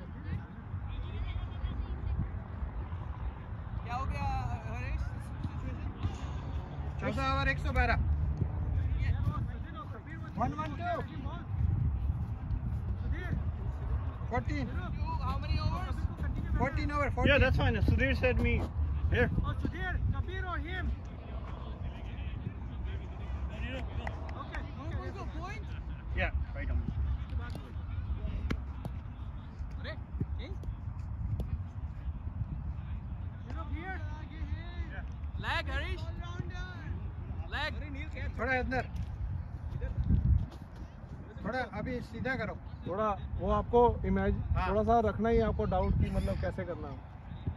क्या हो गया हरीश? चौथा over 112 1-1-2 14 How many overs? 14 over 14. Yeah, that's fine. Sudhir said me here. Oh, Sudhir, Kabir or him? Okay. Go point. Yeah, right on. अरे, here. Leg, Harish. Leg. थोड़ा अंदर, थोड़ा अभी सीधा करो। थोड़ा वो आपको इमेज हाँ। थोड़ा सा रखना ही आपको डाउट की मतलब कैसे करना है।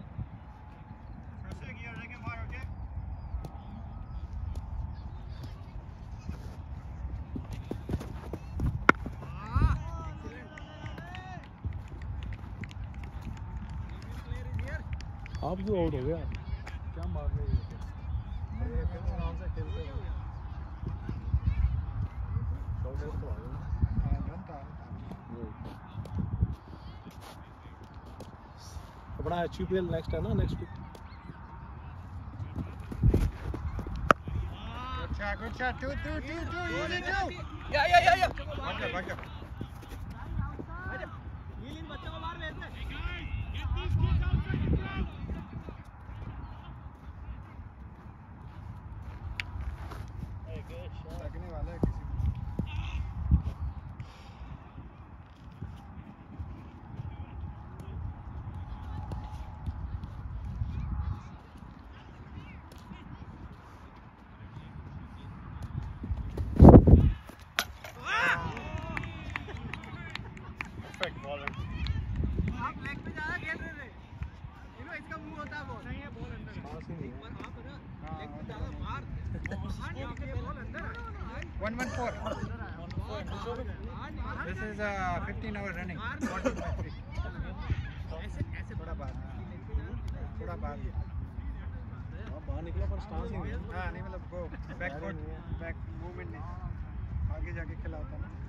आप क्यों आउट हो गया? क्या मार रहे हो? आराम से खेलते हो। अपना HPL नेक्स्ट है ना, next week. Good shot. Two. Easy two. Yeah. Back up. Neil इन बच्चों को मार ले इसमें। लगने वाला है किसी को। 114. This is 15-hour running. 14/3. थोड़ा बाहर बाहर निकला पर स्टांस ही नहीं। हाँ नहीं मतलब वो बैक मूवमेंट नहीं, आगे जाके खिला होता ना।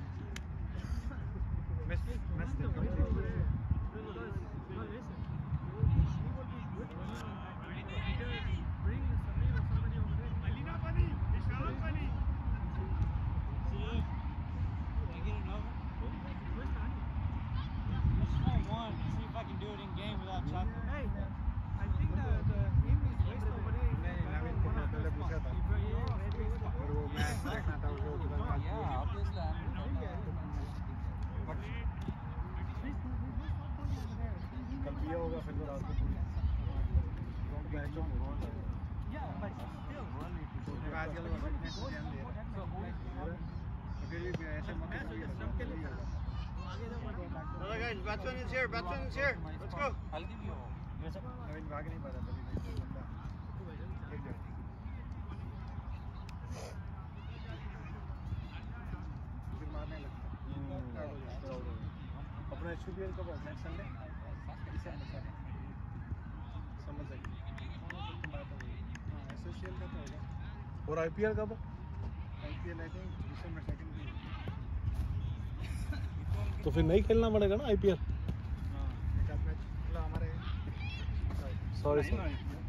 Batsman is here. Batsman is here. Let's go. I'll give you. भाग नहीं पा रहा मारने लगता अपना HPL कब है? नेक्स्ट संडे समझ जाएगी। SSL का तो होगा और IPL कब है? IPL आई थिंक December 2 तो फिर नहीं खेलना पड़ेगा ना IPL। एक आध मैच मतलब हमारे सॉरी सर।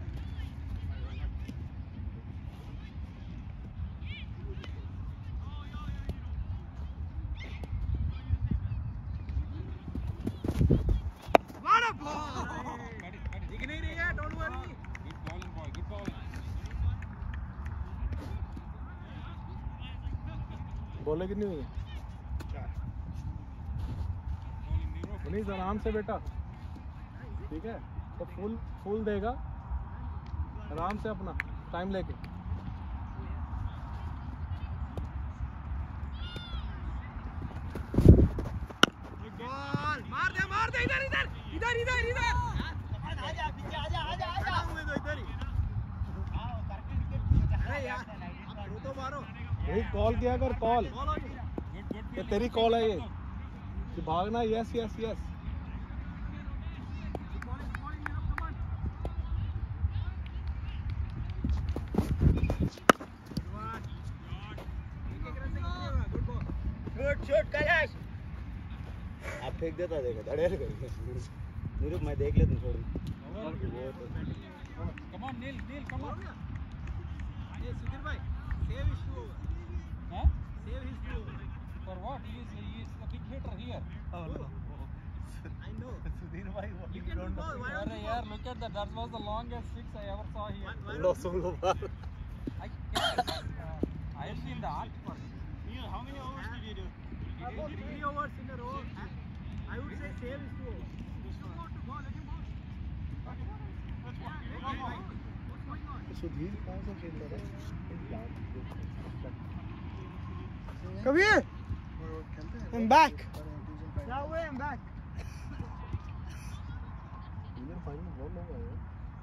दिख नहीं रही है, don't worry. Keep bowling, boy. Keep bowling. बॉलें कितनी हुई है? मनीष आराम से बेटा, ठीक है? तो फुल देगा आराम से अपना टाइम लेके। मार दे इधर आजा पीछे आजा इधर ही। अरे यार तो मारो। यही कॉल किया कर, कॉल ये तेरी कॉल है ये कि भागना। Yes yes yes. Good shot Kailash. आप फेंक देता देखो अड़ेल करके निरूप मैं देख लेता थोड़ी। Come on, Neil, come on. ये सुधीर भाई save is two over. Huh? Save is two over. For what? He is a big hitter here. I know. Sudhir भाई You can do both. Why don't you यार, look at that. That was the longest six I ever saw here. सुन लो बात। I have seen the art for it. How many overs did you do? 3 overs in a row. I would say save is 2 overs. Sudhir कौन सा खेल रहा है? Kabir, I'm back. Yeah, way I'm back. Indian final बहुत लोग आए हैं।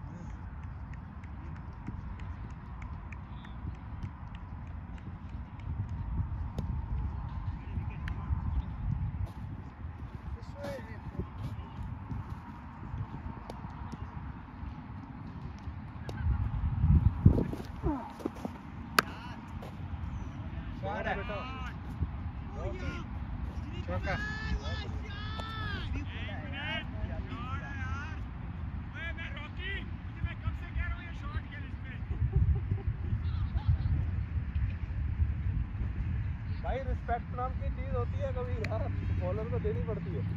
भाई रिस्पेक्ट नाम की चीज होती है कभी यार, बॉलर को देनी पड़ती है।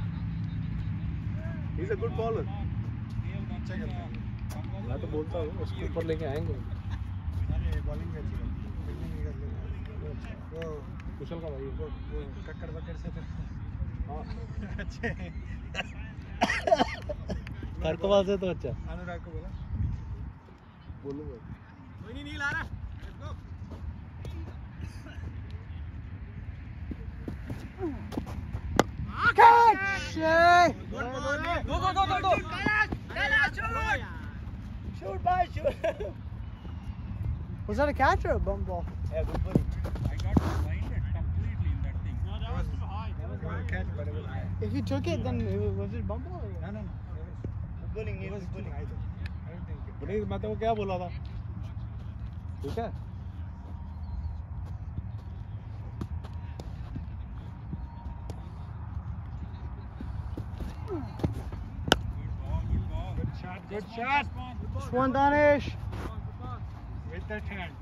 He is a good bowler. अच्छा खेलता है। मैं तो बोलता हूँ उसके ऊपर लेके आएंगे। अरे बॉलिंग भी अच्छी करती है, फील्डिंग भी कर लेता है। वो कुशल का भाई वो कक्कर बक्कर से तो हाँ अच्छे कर्कवाल से तो अच्छा। अनुराग को बोला बोलो भाई। कोई नहीं ला रहा। Let's go. Go. Kailash, Shoot, boy, shoot. Was that a catch or a bump ball? Yeah, good bowling. I got blinded completely in that thing. No, that was too high. That was not a catch, but it was high. If you took it, then was it bump ball? Or what? No. Good bowling, It Neil, was good too bowling. high though. I don't think it. Puneet मैं तो क्या बोला था? ठीक है? Good shot. Swan Danish. With that hand.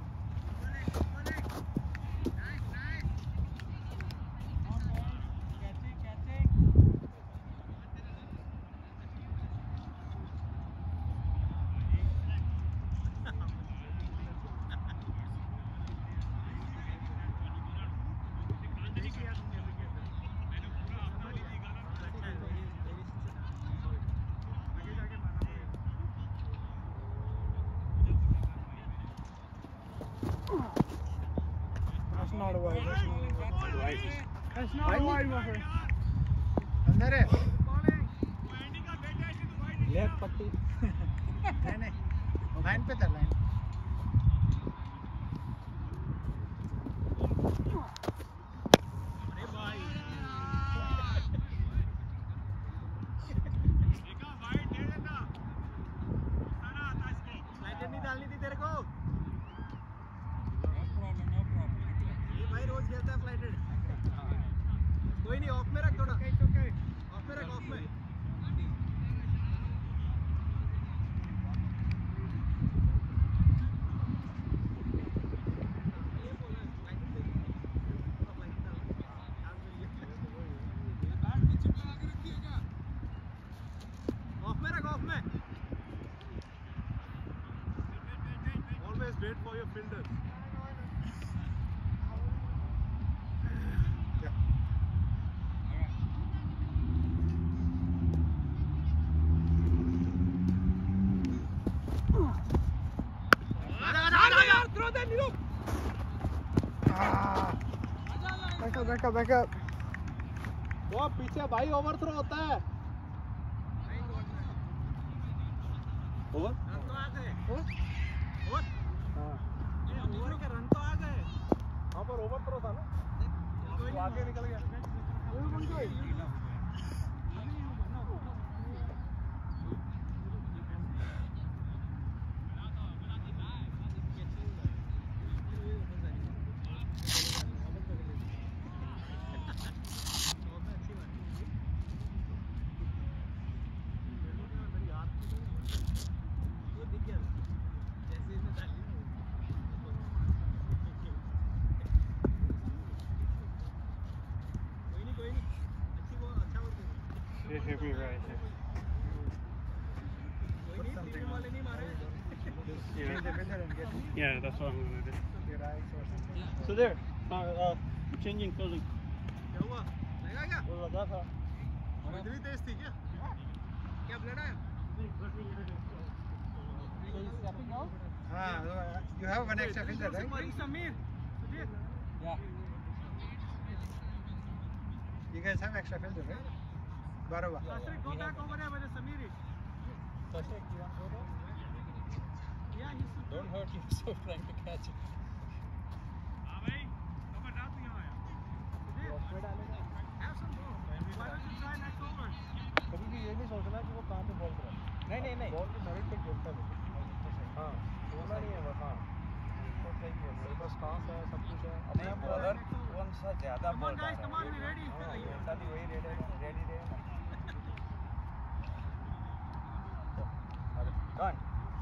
That's not a wide. That's not a wide, my friend. अंदर है. Left पट्टी. नहीं. Line पे था line. नहीं डालनी थी तेरे को। ये भाई रोज खेलता है फ्लाइटेड। कोई नहीं, ऑफ में रख थोड़ा। ऑफ में रख, ऑफ में। ऑफ में रख, ऑफ में। Always wait for your fielders. Yeah. Throw that, Nilo. Back up. वो पीछे भाई ओवरथ्रो होता है. ओवर? रन तो आ गए। What? ओवर? हाँ. ओवर के रन तो आ गए। हाँ पर ओवरथ्रो था ना. कोई वो आगे निकल गया. Yeah, that's what I'm gonna do. So there. Changing closing. क्या हुआ? लगा क्या? वो लगा था. इतनी तेज थी क्या? क्या ब्लड आया? हाँ. You have one extra fielder, right? Sameer. Yeah. You guys have extra fielder, right? Barawa. Patrick, go back over there with the Samiri. Patrick, you want to go there? Yeah, he's Don't hurt yourself trying to catch it. have some more. Why don't you try next over? कभी भी ये नहीं सोचना कि वो कहाँ पे ball करा. नहीं बॉल की मेरिट पे खेलता है. हाँ. बोलना नहीं है बस. हाँ. तो सही है. मेरे पास स्टाफ है, सब कुछ है. नहीं, बॉलर कौन सा ज्यादा Come ball on, guys, come on, we ready? ऐसा भी वही रेडी रहे ना. Done.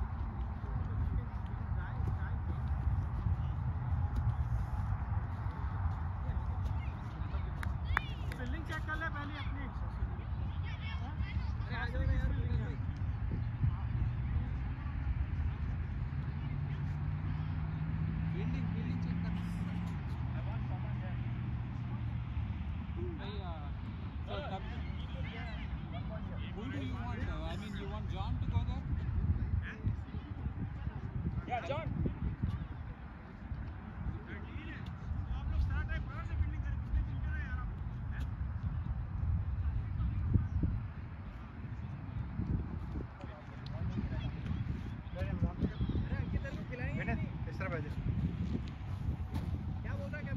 फील्डिंग चेक कर ले पहले अपनी। अरे आ जाओ ना यार फील्डिंग में। फील्डिंग चेक कर। Who do you want? I mean, you want John to go there?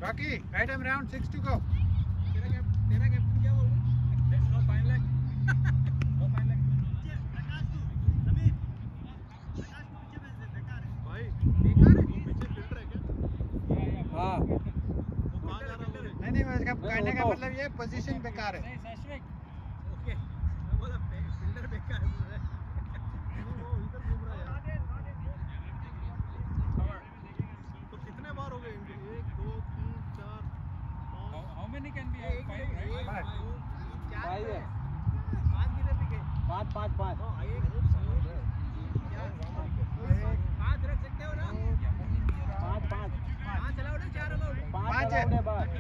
Rocky, right arm round, 6 to go. तेरा कैप्टन क्या बोल रहा है? There's no fine leg. No fine leg. प्रकाश तू, समीर. प्रकाश तू पीछे भेज दे, बेकार है. भाई, बेकार है. पीछे फिल्टर है क्या? हाँ वो कहाँ जा रहा है? नहीं, इसका कहने का मतलब ये पोजीशन बेकार है. ओके. मैं बोला फिल्टर बेकार है बोल रहा है. वो इधर घूम रहा है यार. तो कितने बार हो गए इनके? 1 2 3 4 5. How many can be out? 5, right? 5 है. 5 किधर दिखे? 5 5 5 रख सकते हो ना? 5 अलाउड है, 4 अलाउड है? 5 है.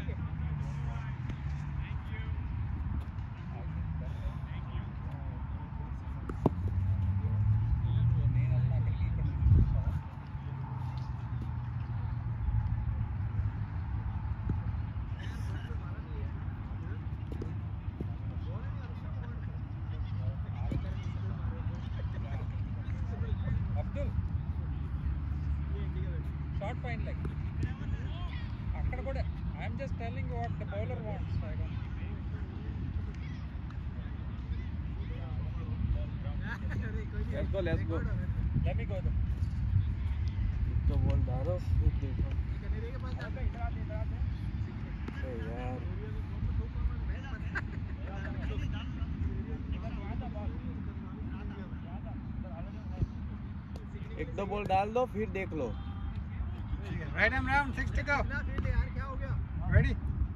Short fine leg. Akkada kuda. I am just telling you what the bowler wants. I don't. Let's go. Let me go then. तो बॉल डालो फिर देखो. कनेरे के पास जाते हैं. इधर आते यार एक दो बॉल डाल दो फिर देख लो. Right arm round, 6 to go. ना फील्ड यार, क्या हो गया? Ready?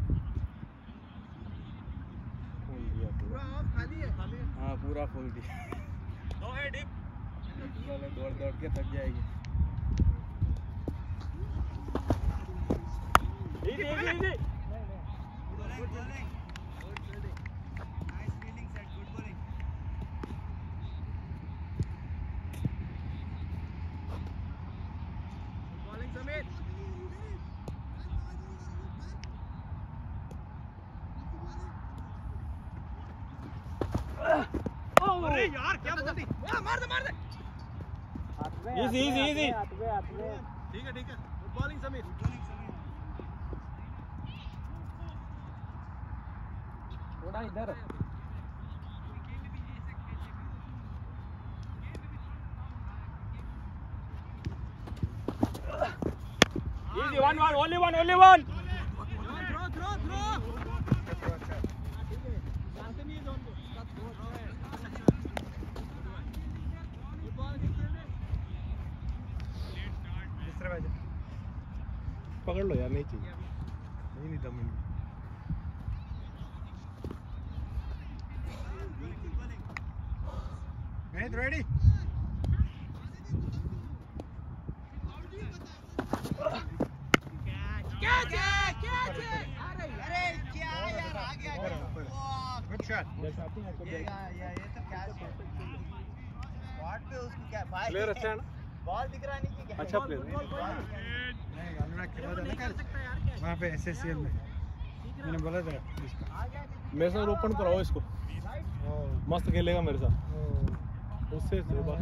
खोल दिया पूरा पूरा. ऑफ खाली है. हाँ पूरा खोल दिया. नो है डिप. वाले दौड़ के थक जाएगी. Easy. Good bowling. Nice fielding set. Good bowling. Good bowling, Samir. अरे यार क्या बोल दी? मार दे. Easy. ठीक है. Good bowling, Samir. थोड़ा इधर. Easy. Only one. Throw. शांति नहीं है जोन को. Good ball. दूसरे बाजू. पकड़ लो यार, नहीं चाहिए. नहीं दम नहीं. Right, ready? Catch है. अरे क्या यार, आ गया. Good shot. ये तो कैच है. स्पॉट पे उसको क्या भाई? प्लेयर अच्छा है ना. बॉल दिख रहा नहीं कि क्या? अच्छा प्लेयर. नहीं, अनुराग खेला था ना कल सकता है यार. वहाँ पे SSCL में. मैंने बोला था इसका. मेरे साथ ओपन कराओ इसको. मस्त खेलेगा मेरे साथ. उससे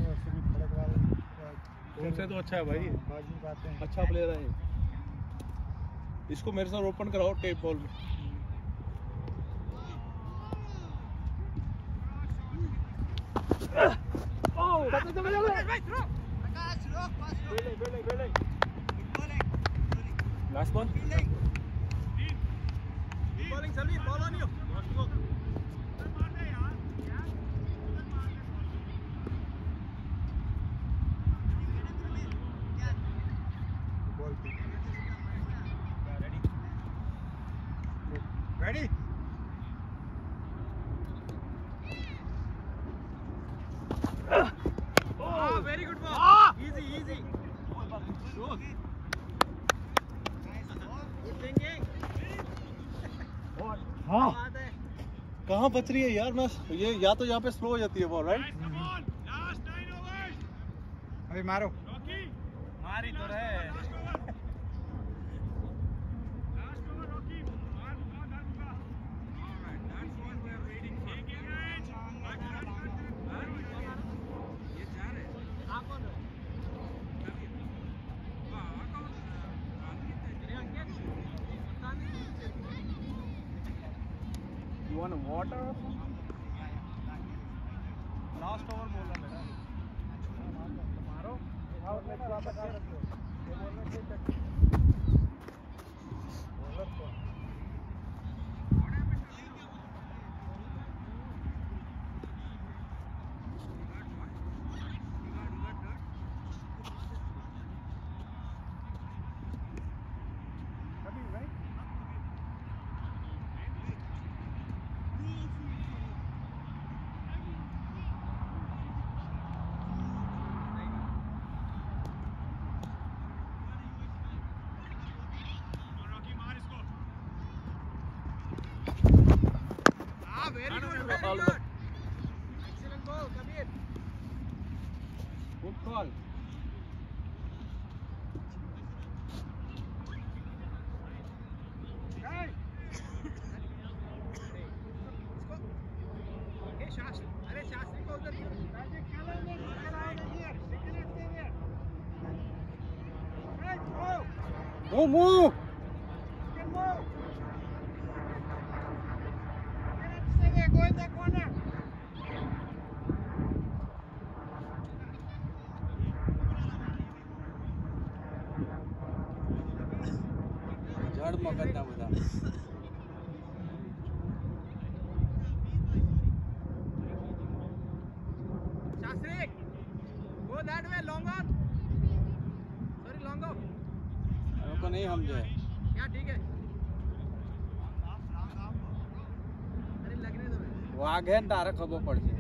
उनसे तो अच्छा है भाई. अच्छा प्लेयर है. इसको मेरे साथ ओपन कराओ टेप बॉल में. Last ball. Bowling, Samir. Ball on you. Ready? Oh, very good ball. Easy. Good thinking. हाँ बात है. कहाँ बच रही है यार. मैं ये या तो यहाँ पे स्लो हो जाती है बॉल. राइट. अभी मारो. मारी तो रहे. want water? Last over बोला मेरा. मारो. आउट में वापस आ रहे हो. ये बोलना चाहिए. बॉलर को. Very good. Excellent ball, Kabir. Good call. Hey. Hey, Shastri. अरे शास्त्री को उधर Move. Go in the corner. जड़ मकद्दम बता. Shastri, go that way, long on. Sorry, long off. हमको नहीं समझे. क्या ठीक है? अरे लगने दो. वाघ है तारा खबर पड़ जाए.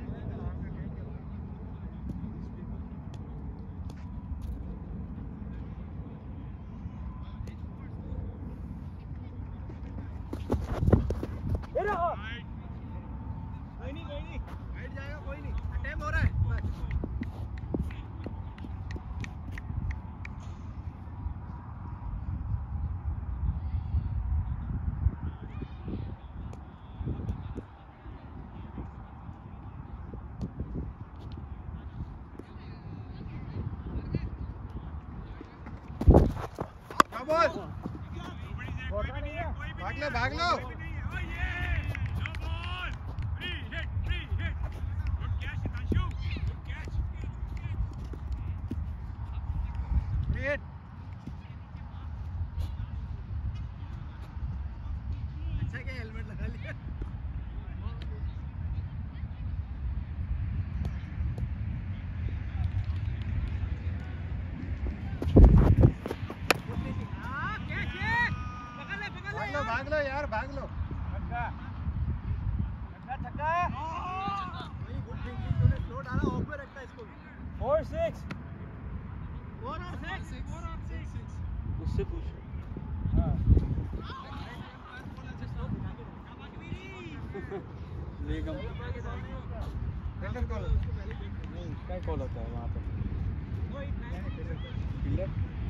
कोई नहीं बैठ जाएगा. कोई नहीं अटेम्प्ट हो रहा है बस. क्या बोल? भाग लो. अच्छा क्या हेलमेट लगा लिया. भाग लो यार, भाग लो. छक्का. वही गुड थिंकिंग. तूने स्लो डाला, ऑफ पे रखता इसको. 4-6. 4 और 6. उससे पूछ. हाँ. बेगम. Fielder call. नहीं, क्या कॉल होता है वहाँ पे? फिल्डर.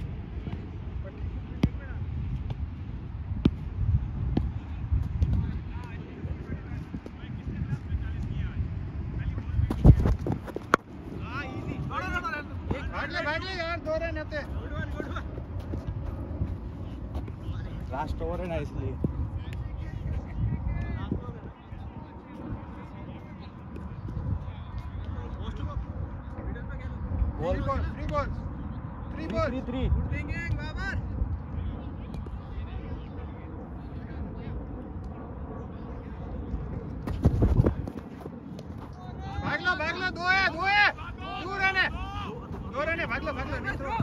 भाग ले यार, 2 रन होते. लास्ट ओवर है ना इसलिए. Three balls. 3 balls. 3. Good thinking Babar. भाग लो. 2 है. 2 रन है. 2 रन है. भाग लो. नहीं थ्रो.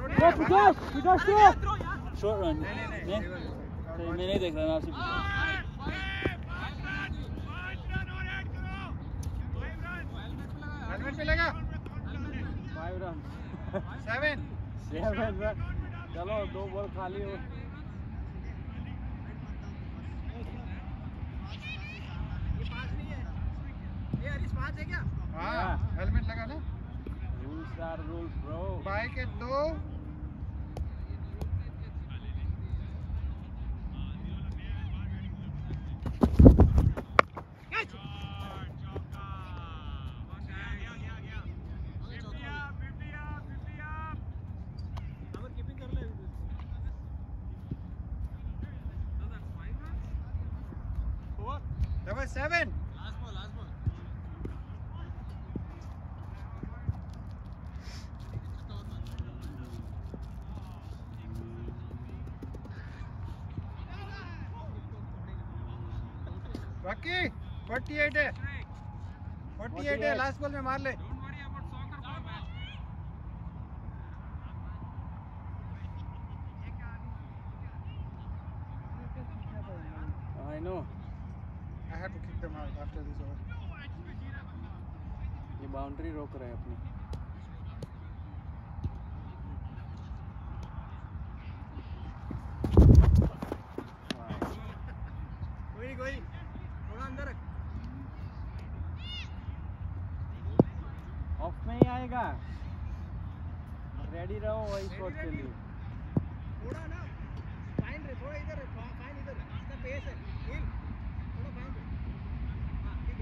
Short run. नहीं मैं नहीं देख रहा ना सिर्फ. हेलमेट पे लगा. 5 रन. 7 रन. चलो 2 बॉल खाली हो. ये 5 नहीं है. ये हरीश 5 है क्या? हाँ, हेलमेट लगा ना. Rules are rules bro. Bike है 2. 7. Last ball. Rocky, 48 है. 48 है. Last ball में मार ले. Don't worry about soccer ball match. I know. I had to kick them out after this over. ये बाउंड्री रोक रहे हैं अपनी. कोई थोड़ा अंदर रख. ऑफ में ही आएगा. रेडी रहो वही शॉट के लिए. थोड़ा ना फाइन रे, थोड़ा इधर फाइन इधर. इसका पेस है हिल, थोड़ा फाइन रे. हाँ ठीक है.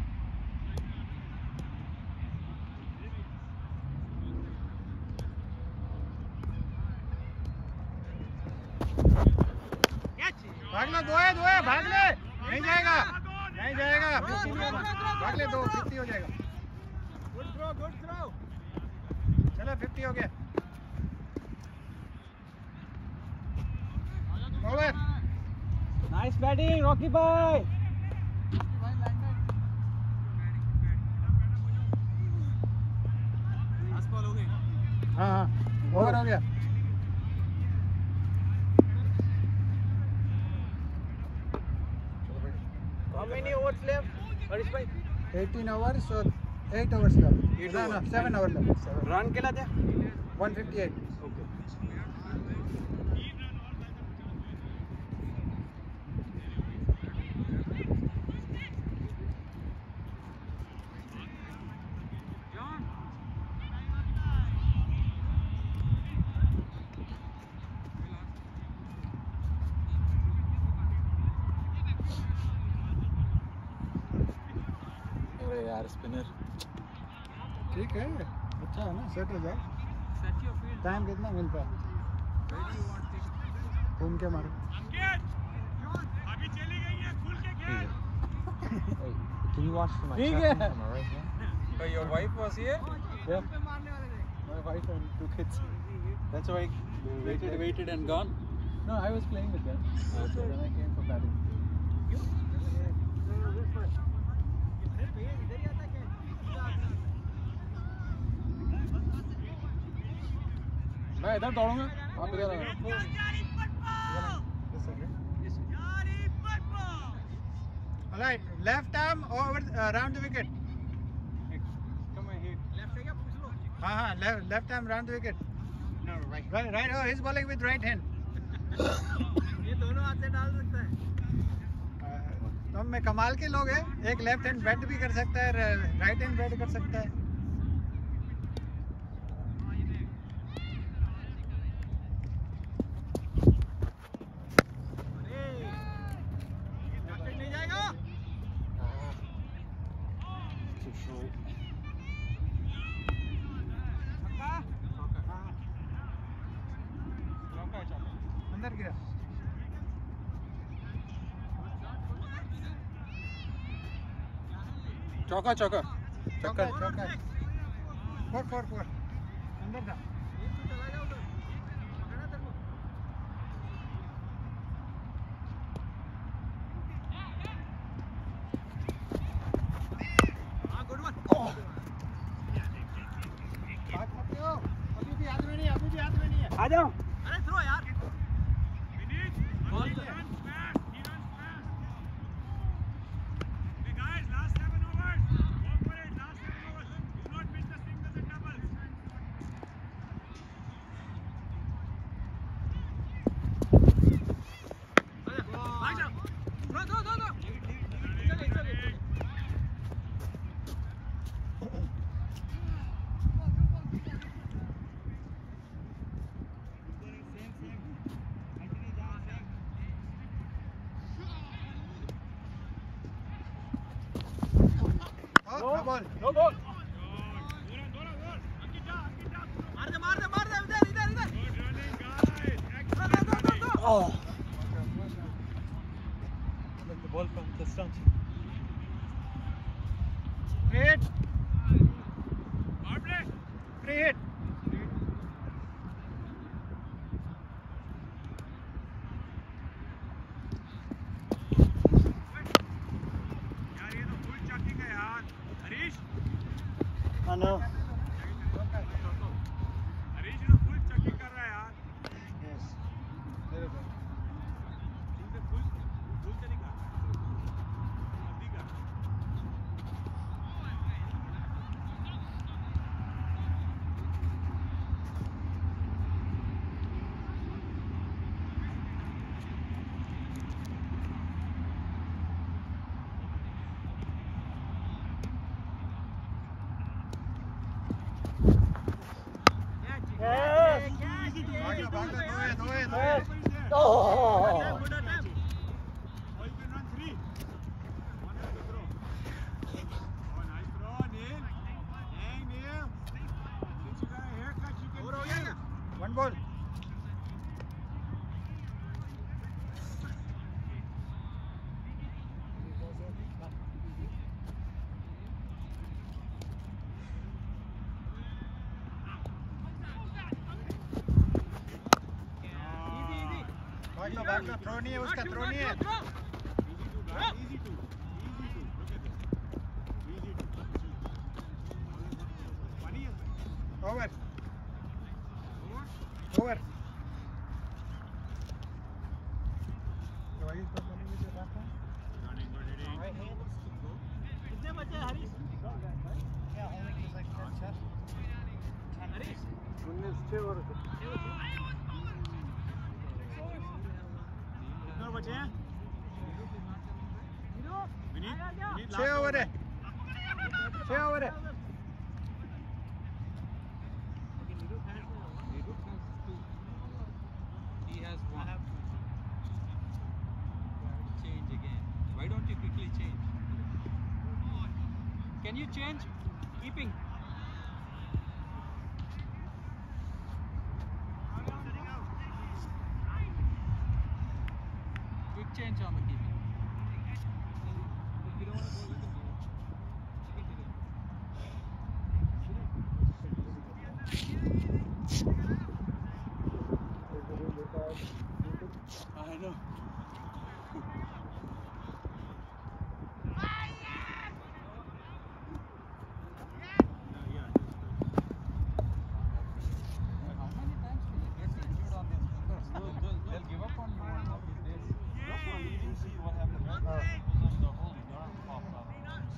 भाग ले. दो है भाग ले. नहीं जाएगा 50 में भाग ले. 2 50 हो जाएगा. Good throw. चलो 50 हो गया. ओवर. नाइस बैटिंग रॉकी भाई. लास्ट बॉल हो गई. हाँ ओवर हो गया. How many overs left? Harish bhai? 18 overs or 8 overs left. No, 7 overs left. Run केला था? 158. Okay. अरे यार स्पिनर. ठीक है. अच्छा है ना. सेट हो जाए. Set your field. टाइम कितना मिलता है. Where do you want it? घूम के मारो. अभी चली गई है, खुल के खेल. Can you watch my ठीक chat है. from right here? So your wife was here? Yeah. My wife and 2 kids. That's why I waited and gone. No, I was playing with them. So then I came for batting. मैं इधर दौड़ूंगा. आप इधर आओ. All right, left arm over round the wicket. Come on here. Left है क्या पूछ लो? हाँ left arm round the wicket. No, right. Right. Oh, he's bowling with right hand. ये दोनों हाथ से डाल सकता है. तो हम में कमाल के लोग हैं. एक लेफ्ट हैंड बैट भी कर सकता है, राइट हैंड बैट कर सकता है. नहीं जाएगा. अंदर गिरा. चौका. फोर. अंदर था. चला जा उधर. पकड़ा तेरे को. हाँ गुड वन. अभी भी हाथ में नहीं है. आ जाओ. अरे थ्रो यार. No goal. मार दे इधर. Oh. The ball from the stump. I know. Yes. Oh! One ball. भाग लो थ्रो नहीं है उसका थ्रो नहीं है ओवर ओवर कितने बचे हरीश? हरीश 19 ओवर बचे हैं 6 ओवर है 6 ओवर है He has one. Change again. Why don't you quickly change? Can you change? Keeping. Quick change on the keeping. If you don't want to go with I know. How many times will you get injured on this? They'll give up on you one of these days. You didn't see what happened, right? The whole arm popped up.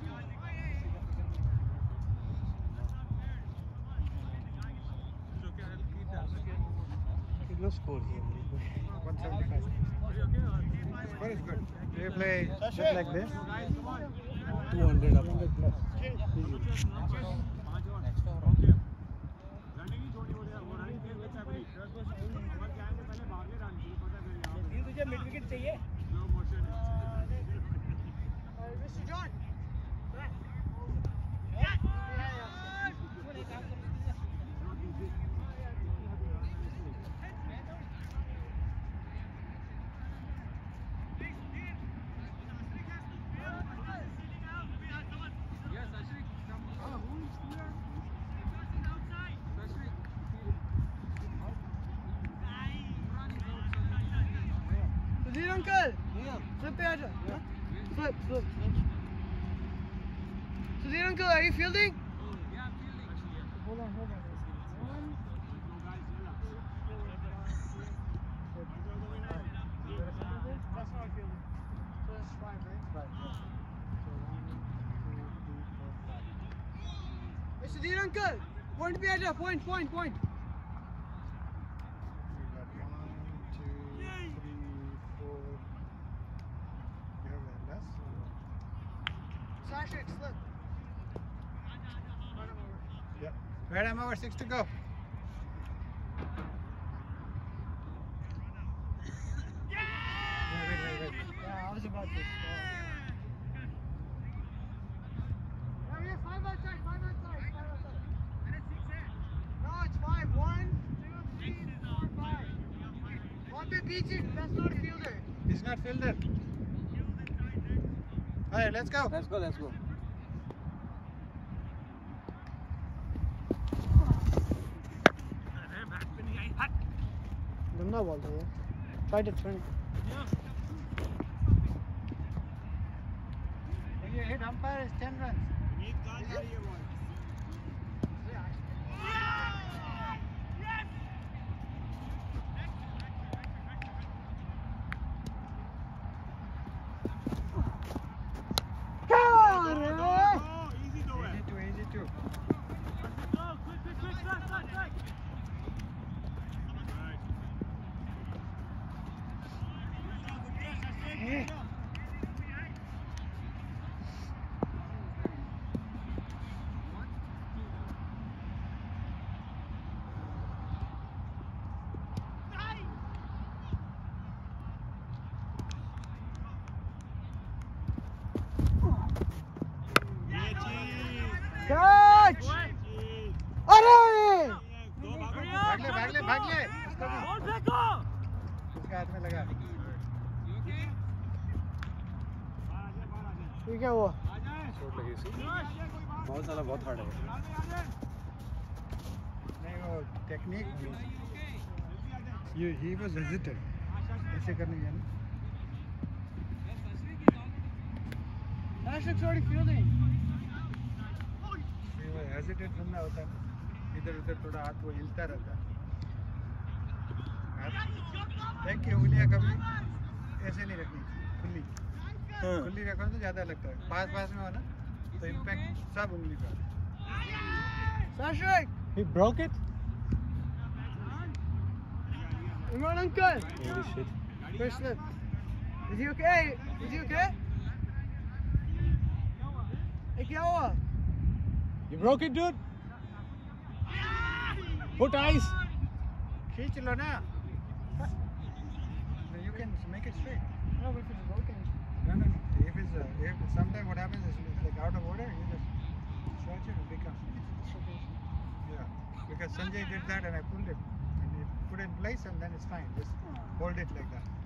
No score here. 175 score is good they play just like this 200 up. 200 plus तुझे mid wicket चाहिए? Mister John Uncle, flip it. Flip. Sudhir uncle, are you fielding? Yeah, I'm fielding. Hold on. That's not fielding. So that's 5, right? right so 1 2 3 4 5 Hey, Sudhir uncle, point पे आजा, point. we got 1 2 3 4 you have less Sash it, slip. yeah right I'm over 6 to go wait. Yeah, I was about to. Yeah, 5 outside. No, it's 5. 1, 2, 3, 4, 5. One पे beats it. That's not a fielder. he's not fielder alright let's go गंदा ball था ये. Try to turn. you hit umpire is 10 runs Catch! अरे! भाग ले इसको भी उसके हाथ में लगा ये क्या हुआ? चोट लगी इसी बहुत हार्ड है नहीं वो टेक्निक he was hesitant ऐसे करने गया ना Nash looks already fielding. Hesitate करना होता है इधर उधर थोड़ा हाथ वो हिलता रहता है देख के उंगलियां कभी ऐसे नहीं रखनी खुली खुली रखो तो ज़्यादा लगता है पास में हो ना तो इम्पैक्ट सब उंगली का Sashik! he broke it Imran uncle! holy shit First slip. Is he okay? Hey, क्या हुआ? you broke it dude put ice खींच लो ना you can make it straight No, but if it's broken. no if sometimes what happens is it's like out of order you just stretch it and become yeah because Sanjay did that and I pulled it and you put it in place and then it's fine just hold it like that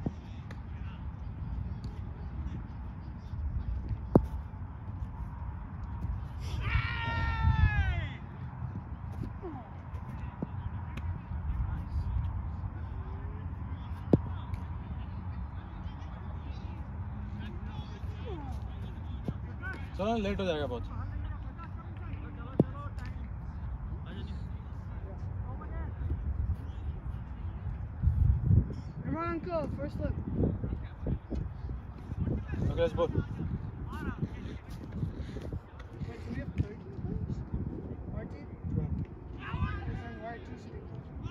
चलो late हो जाएगा बहुत Imran uncle, first slip. okay let's go Wait, do we have 13 points? RT? 12. Why are two sitting?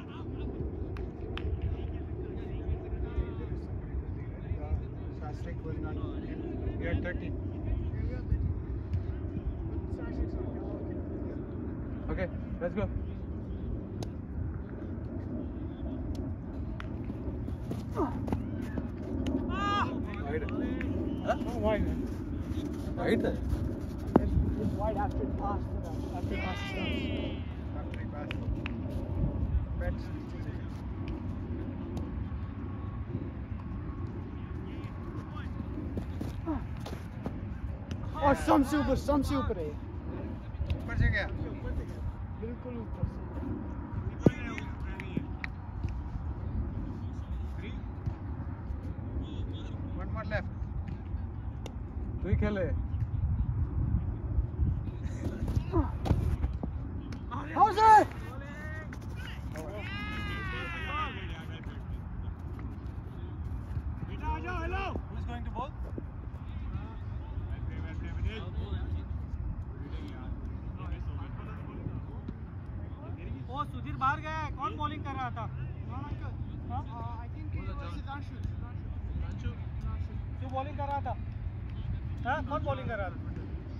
Sastrik was not we had 13 okay let's go Wide, man. right there It's wide after the pass. After the pass stops. after he passed bets Oh, some super है. ऊपर से गया बिल्कुल ऊपर से. one more left तू ही खेले How's it? Who's going to bowl? ओ सुधीर बाहर गया है कौन बॉलिंग कर रहा था I think it was Siddhanshu. तू बॉलिंग कर रहा था हाँ कौन बॉलिंग कर रहा था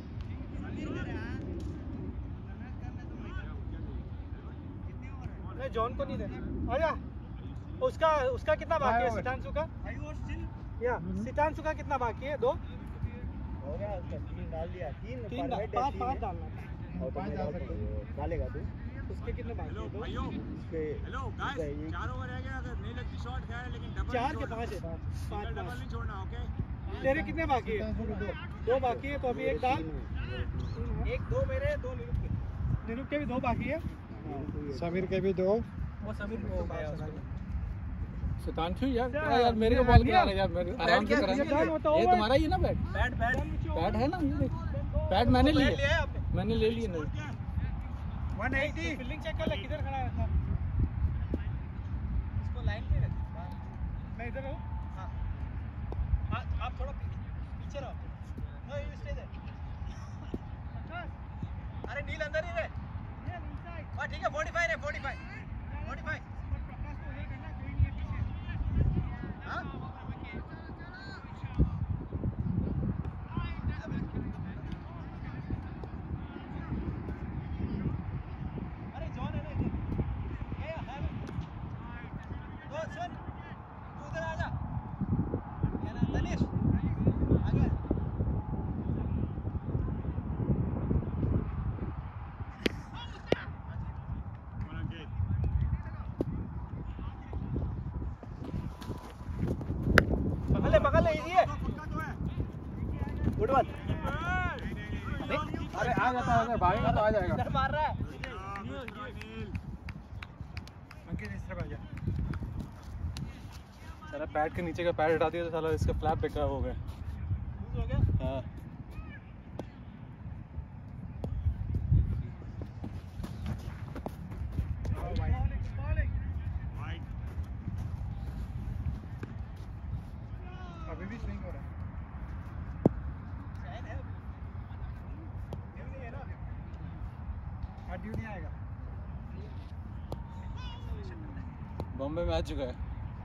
नहीं जॉन को नहीं दे आजा उसका कितना बाकी है सितांशु का या सितांशु का कितना बाकी है 2 हो गया उसका 3 डाल दिया 3 पाँच डालना था और 5 डाल सकते डालेगा तू उसके कितने बाकी है 2 उसके हेलो गाइस 4 ओवर रह गया अगर नहीं लगती शॉट खैर है लेकिन डबल 4 के 5 है 5 डबल नहीं छोड़ना ओके तेरे कितने बाकी है 2 बाकी है तो अभी एक डाल 1 2 मेरे 2 निरुप के भी 2 बाकी है समीर के भी 2 वो समीर को गया उसको सितांशु यार मेरे को बॉल गिरा रहा है यार मेरे आराम से करेंगे ये तुम्हारा ही है ना बैट है ना ये बैट मैंने ले लिए नहीं 180 फील्डिंग चेक कर ले किधर खड़ा है था इसको लाइन पे रख मैं इधर हूं हां आप थोड़ा पीछे रहो नो यू स्टे देयर अरे नील अंदर ही रहे हां ठीक है 45 है 45 हां अरे जॉन है ना ये है दो सुन तू उधर आ जा क्या नाम तनिष आ गया आ जाता है, भागेगा तो आ जाएगा। इधर मार रहा है। अंकित इस तरफ आ जा। साला पैड के नीचे का पैड हटा दिया तो साला इसका फ्लैप बेकार हो गया। लूज हो गया? हाँ। अभी भी स्विंग हो रहा है। आज ड्यू नहीं आएगा। बॉम्बे में आ चुका है।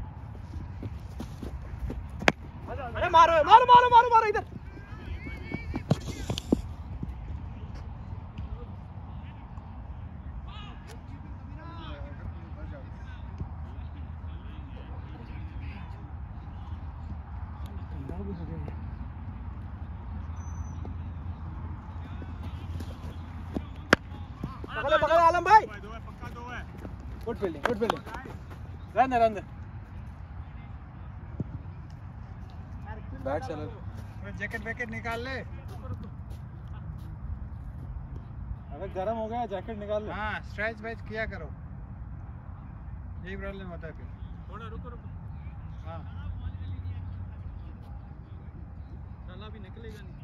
अरे मारो मारो मारो मारो मारो इधर। पकड़ो पकड़ो आलम भाई। Good fielding, good fielding. Run दे, रन दे। बैट चला। जैकेट वैकेट निकाल ले। अबे गर्म हो गया, जैकेट निकाल ले। हाँ, स्ट्रेच वेच किया करो। यही प्रॉब्लम होता है फिर। थोड़ा रुको रुको। हाँ। साला भी निकलेगा नहीं।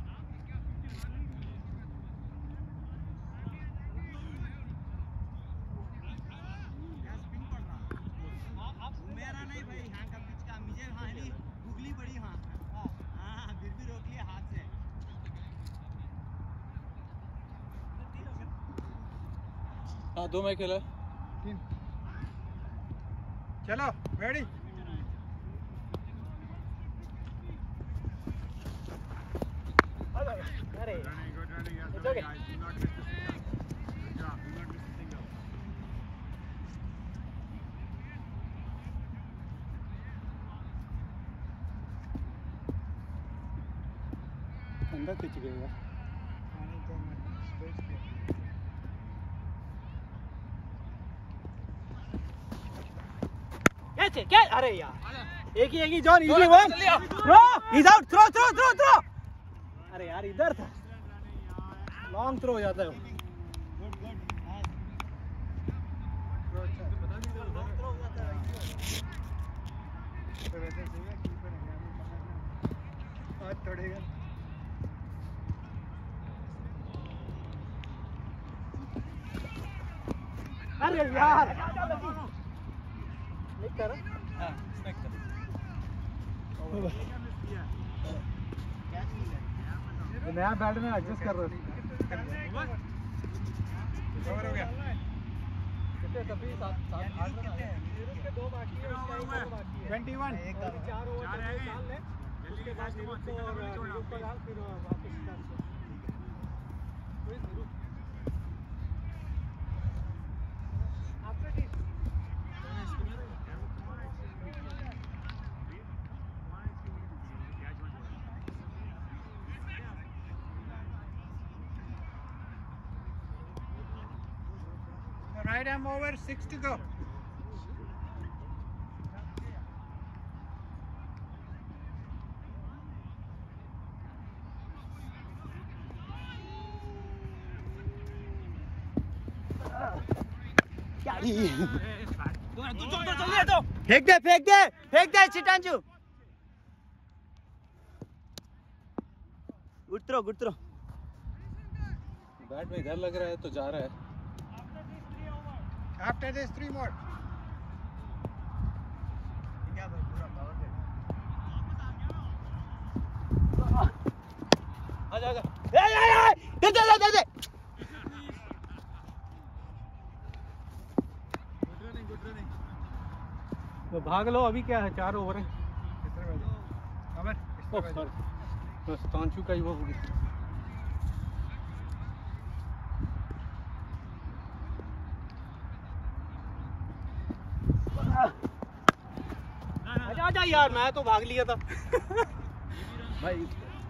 मेरा नहीं भाई, हाँ का पिच का मुझे हाँ नहीं गुगली बड़ी हाँ हाँ फिर भी रोक लिया हाथ से। हाँ, 2 मैच खेला। 3 चलो रेडी। अरे it's okay. अंदर खिंच गया। क्या? अरे यार एक ही John easy one throw is out throw throw throw throw. अरे यार इधर था, लॉन्ग थ्रो हो जाता है। अरे यार नहीं कर हाँ, स्नैक कर। नया बैट में एडजस्ट कर रहा हूँ। कवर हो गया। कितने तभी 7 8 रन आए। 21 उसके बाद फिर वापस right arm over, 6 to go. फेंक दे चिटांजू। गुड थ्रो बैट में इधर लग रहा है तो जा रहा है। After this 3 more. आजा दे तो भाग लो, अभी क्या है 4 ओवर है। कितने बजे? अमर ओह सॉरी, बस तांचू का ही वो होगी। आजा यार, मैं तो भाग लिया था। भाई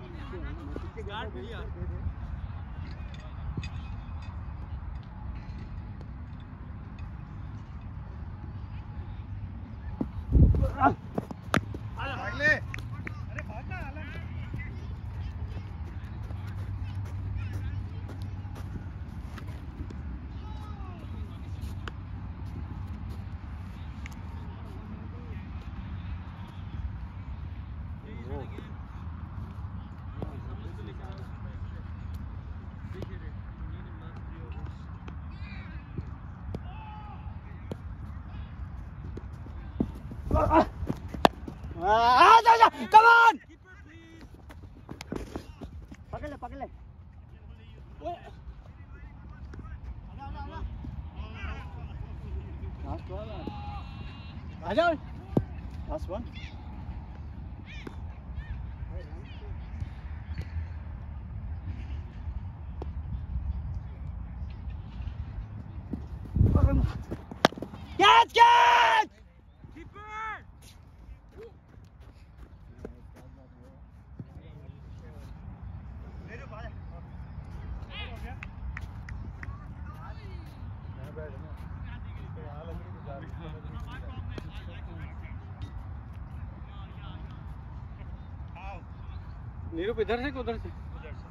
अगले Come on! पकड़ ले पकड़ ले last one आ जाओ last one Catch! नीरूप इधर से कि उधर से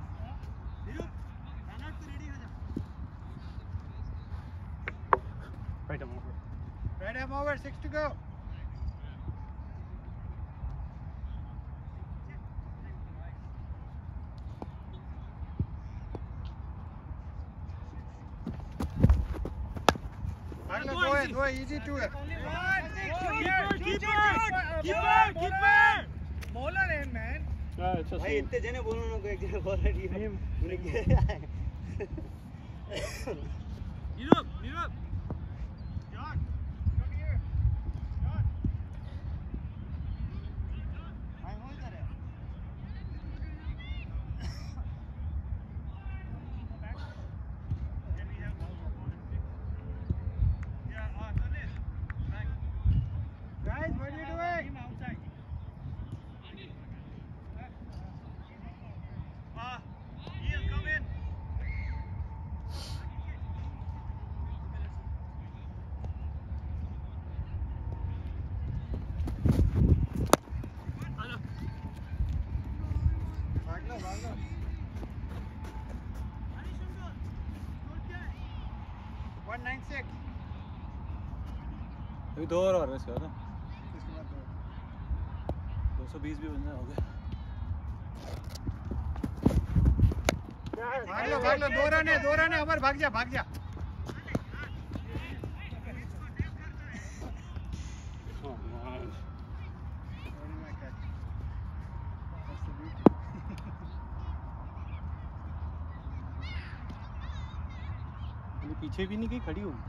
Red him over, 6 to go. Go easy to it. Keeper! Bowler in, man. भाई इतने जने बोलो ना कोई एक जने बोल रही है Neerup! John, come here. John. भाई हो इधर है Can we have more opponents? Yeah, Tanis. Back. Guys, what are you doing? Him outside. He'll come in. भाग लो 196 अभी 2 और इसके बाद 220 भी बनना हो गया भाग लो 2 रन है अमर भाग जा पीछे भी नहीं गई खड़ी हो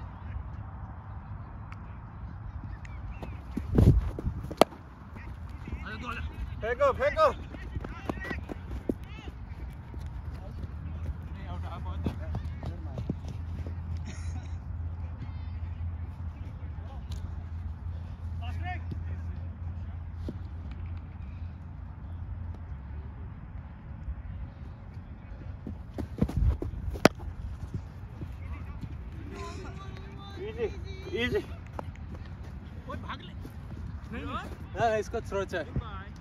फेंको easy भाग ले हाँ इसका थ्रो चाहिए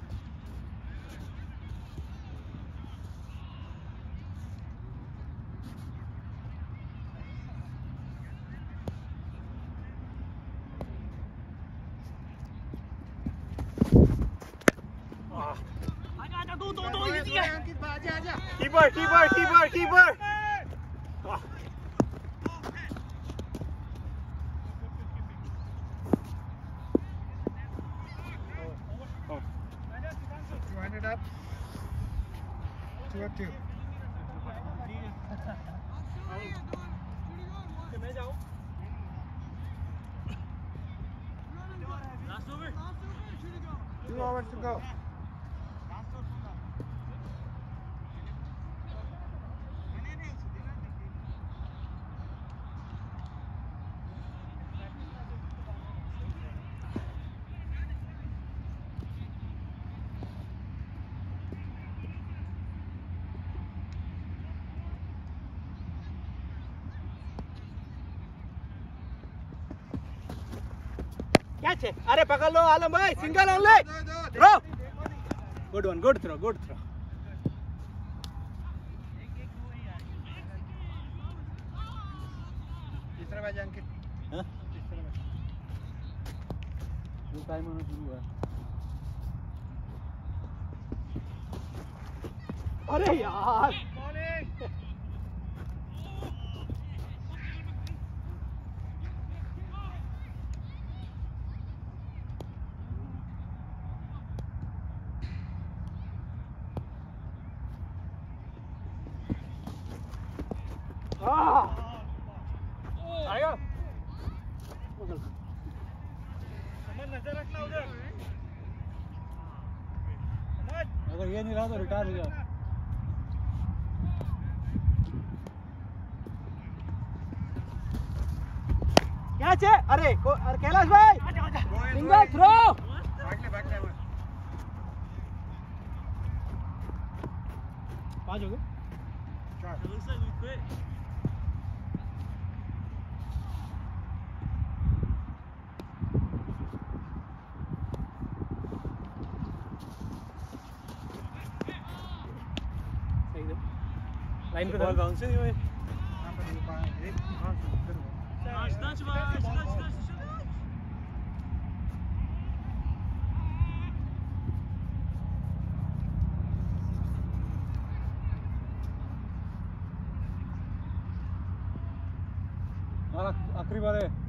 keeper up 2-2 मैं जाऊं last over 2 hours to go Catch it. अरे पकड़ लो आलम भाई single only throw good throw तीसरा मैच अंकित हाँ तीसरा मैच जो टाइम होना शुरू हुआ अरे यार अगर ये नहीं रहा तो रिटायर हो जाओ। क्या चे? अरे कैलाश भाई सिंगल थ्रो। पांच हो गए। लाइन पे बॉल बाउंस नहीं हुई। आखिरी बार है।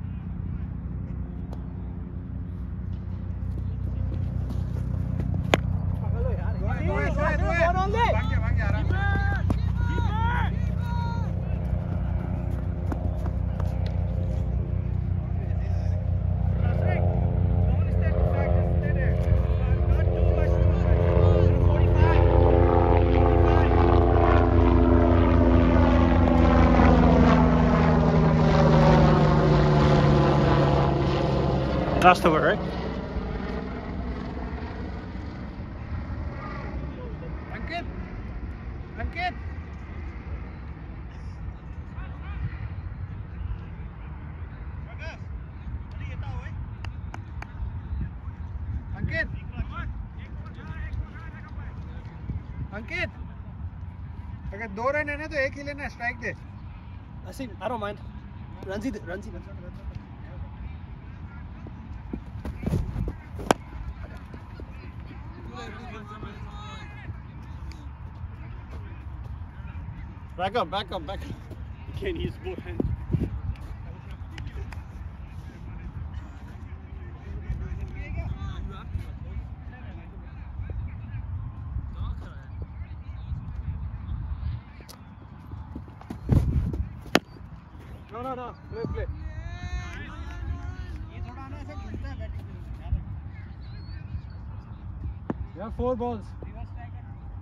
Last over, right? Ankit! Ankit! Ankit! Ankit! अगर 2 रन है ना तो 1 ही लेना, स्ट्राइक दे। I don't mind. Runs. Back up. Can't use both hands. No. Play. ये थोड़ा ना ऐसा घूमता है बैटिंग में। You have 4 balls. Reverse striker.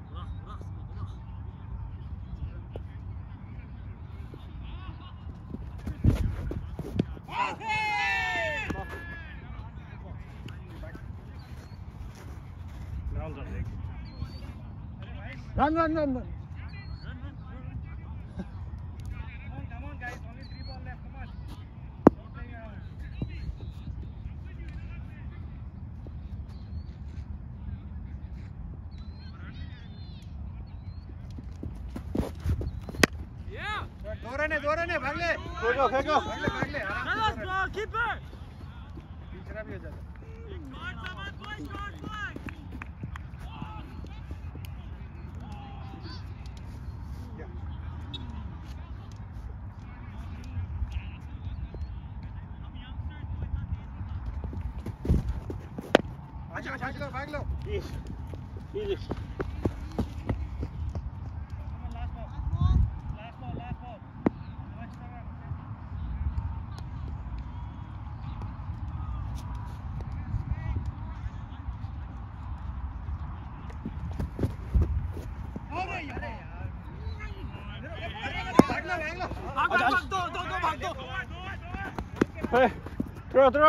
Run. Come on, guys. Only 3 balls left. Come on. Don't play around. दो run है, भाग ले। फेंको। भाग ले, आराम से। Keeper. तीसरा भी हो जाता। भाग लो। Easy. Come on, last ball. Last ball. How much time? अरे यार। भाग लो। भाग दो। Hey, throw. गया।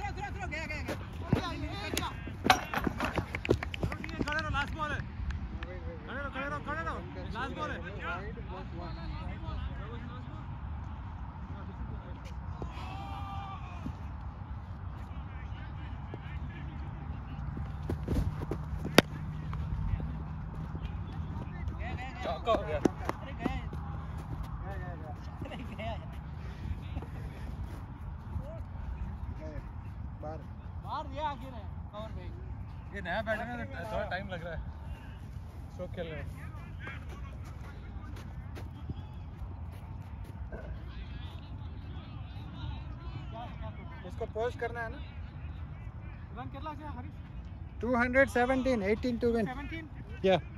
खड़े रहो, लास्ट बॉल है। खड़े रहो। लास्ट बॉल है। चौका हो गया। अरे गया। बाहर ये आगे रहे कवर पे। ये नया बैटर है, थोड़ा टाइम लग रहा है। स्ट्रोक खेल रहा है। इसको पोस्ट करना है ना। रन कितना किया हरीश? 217, 18 to win. 17. Yeah.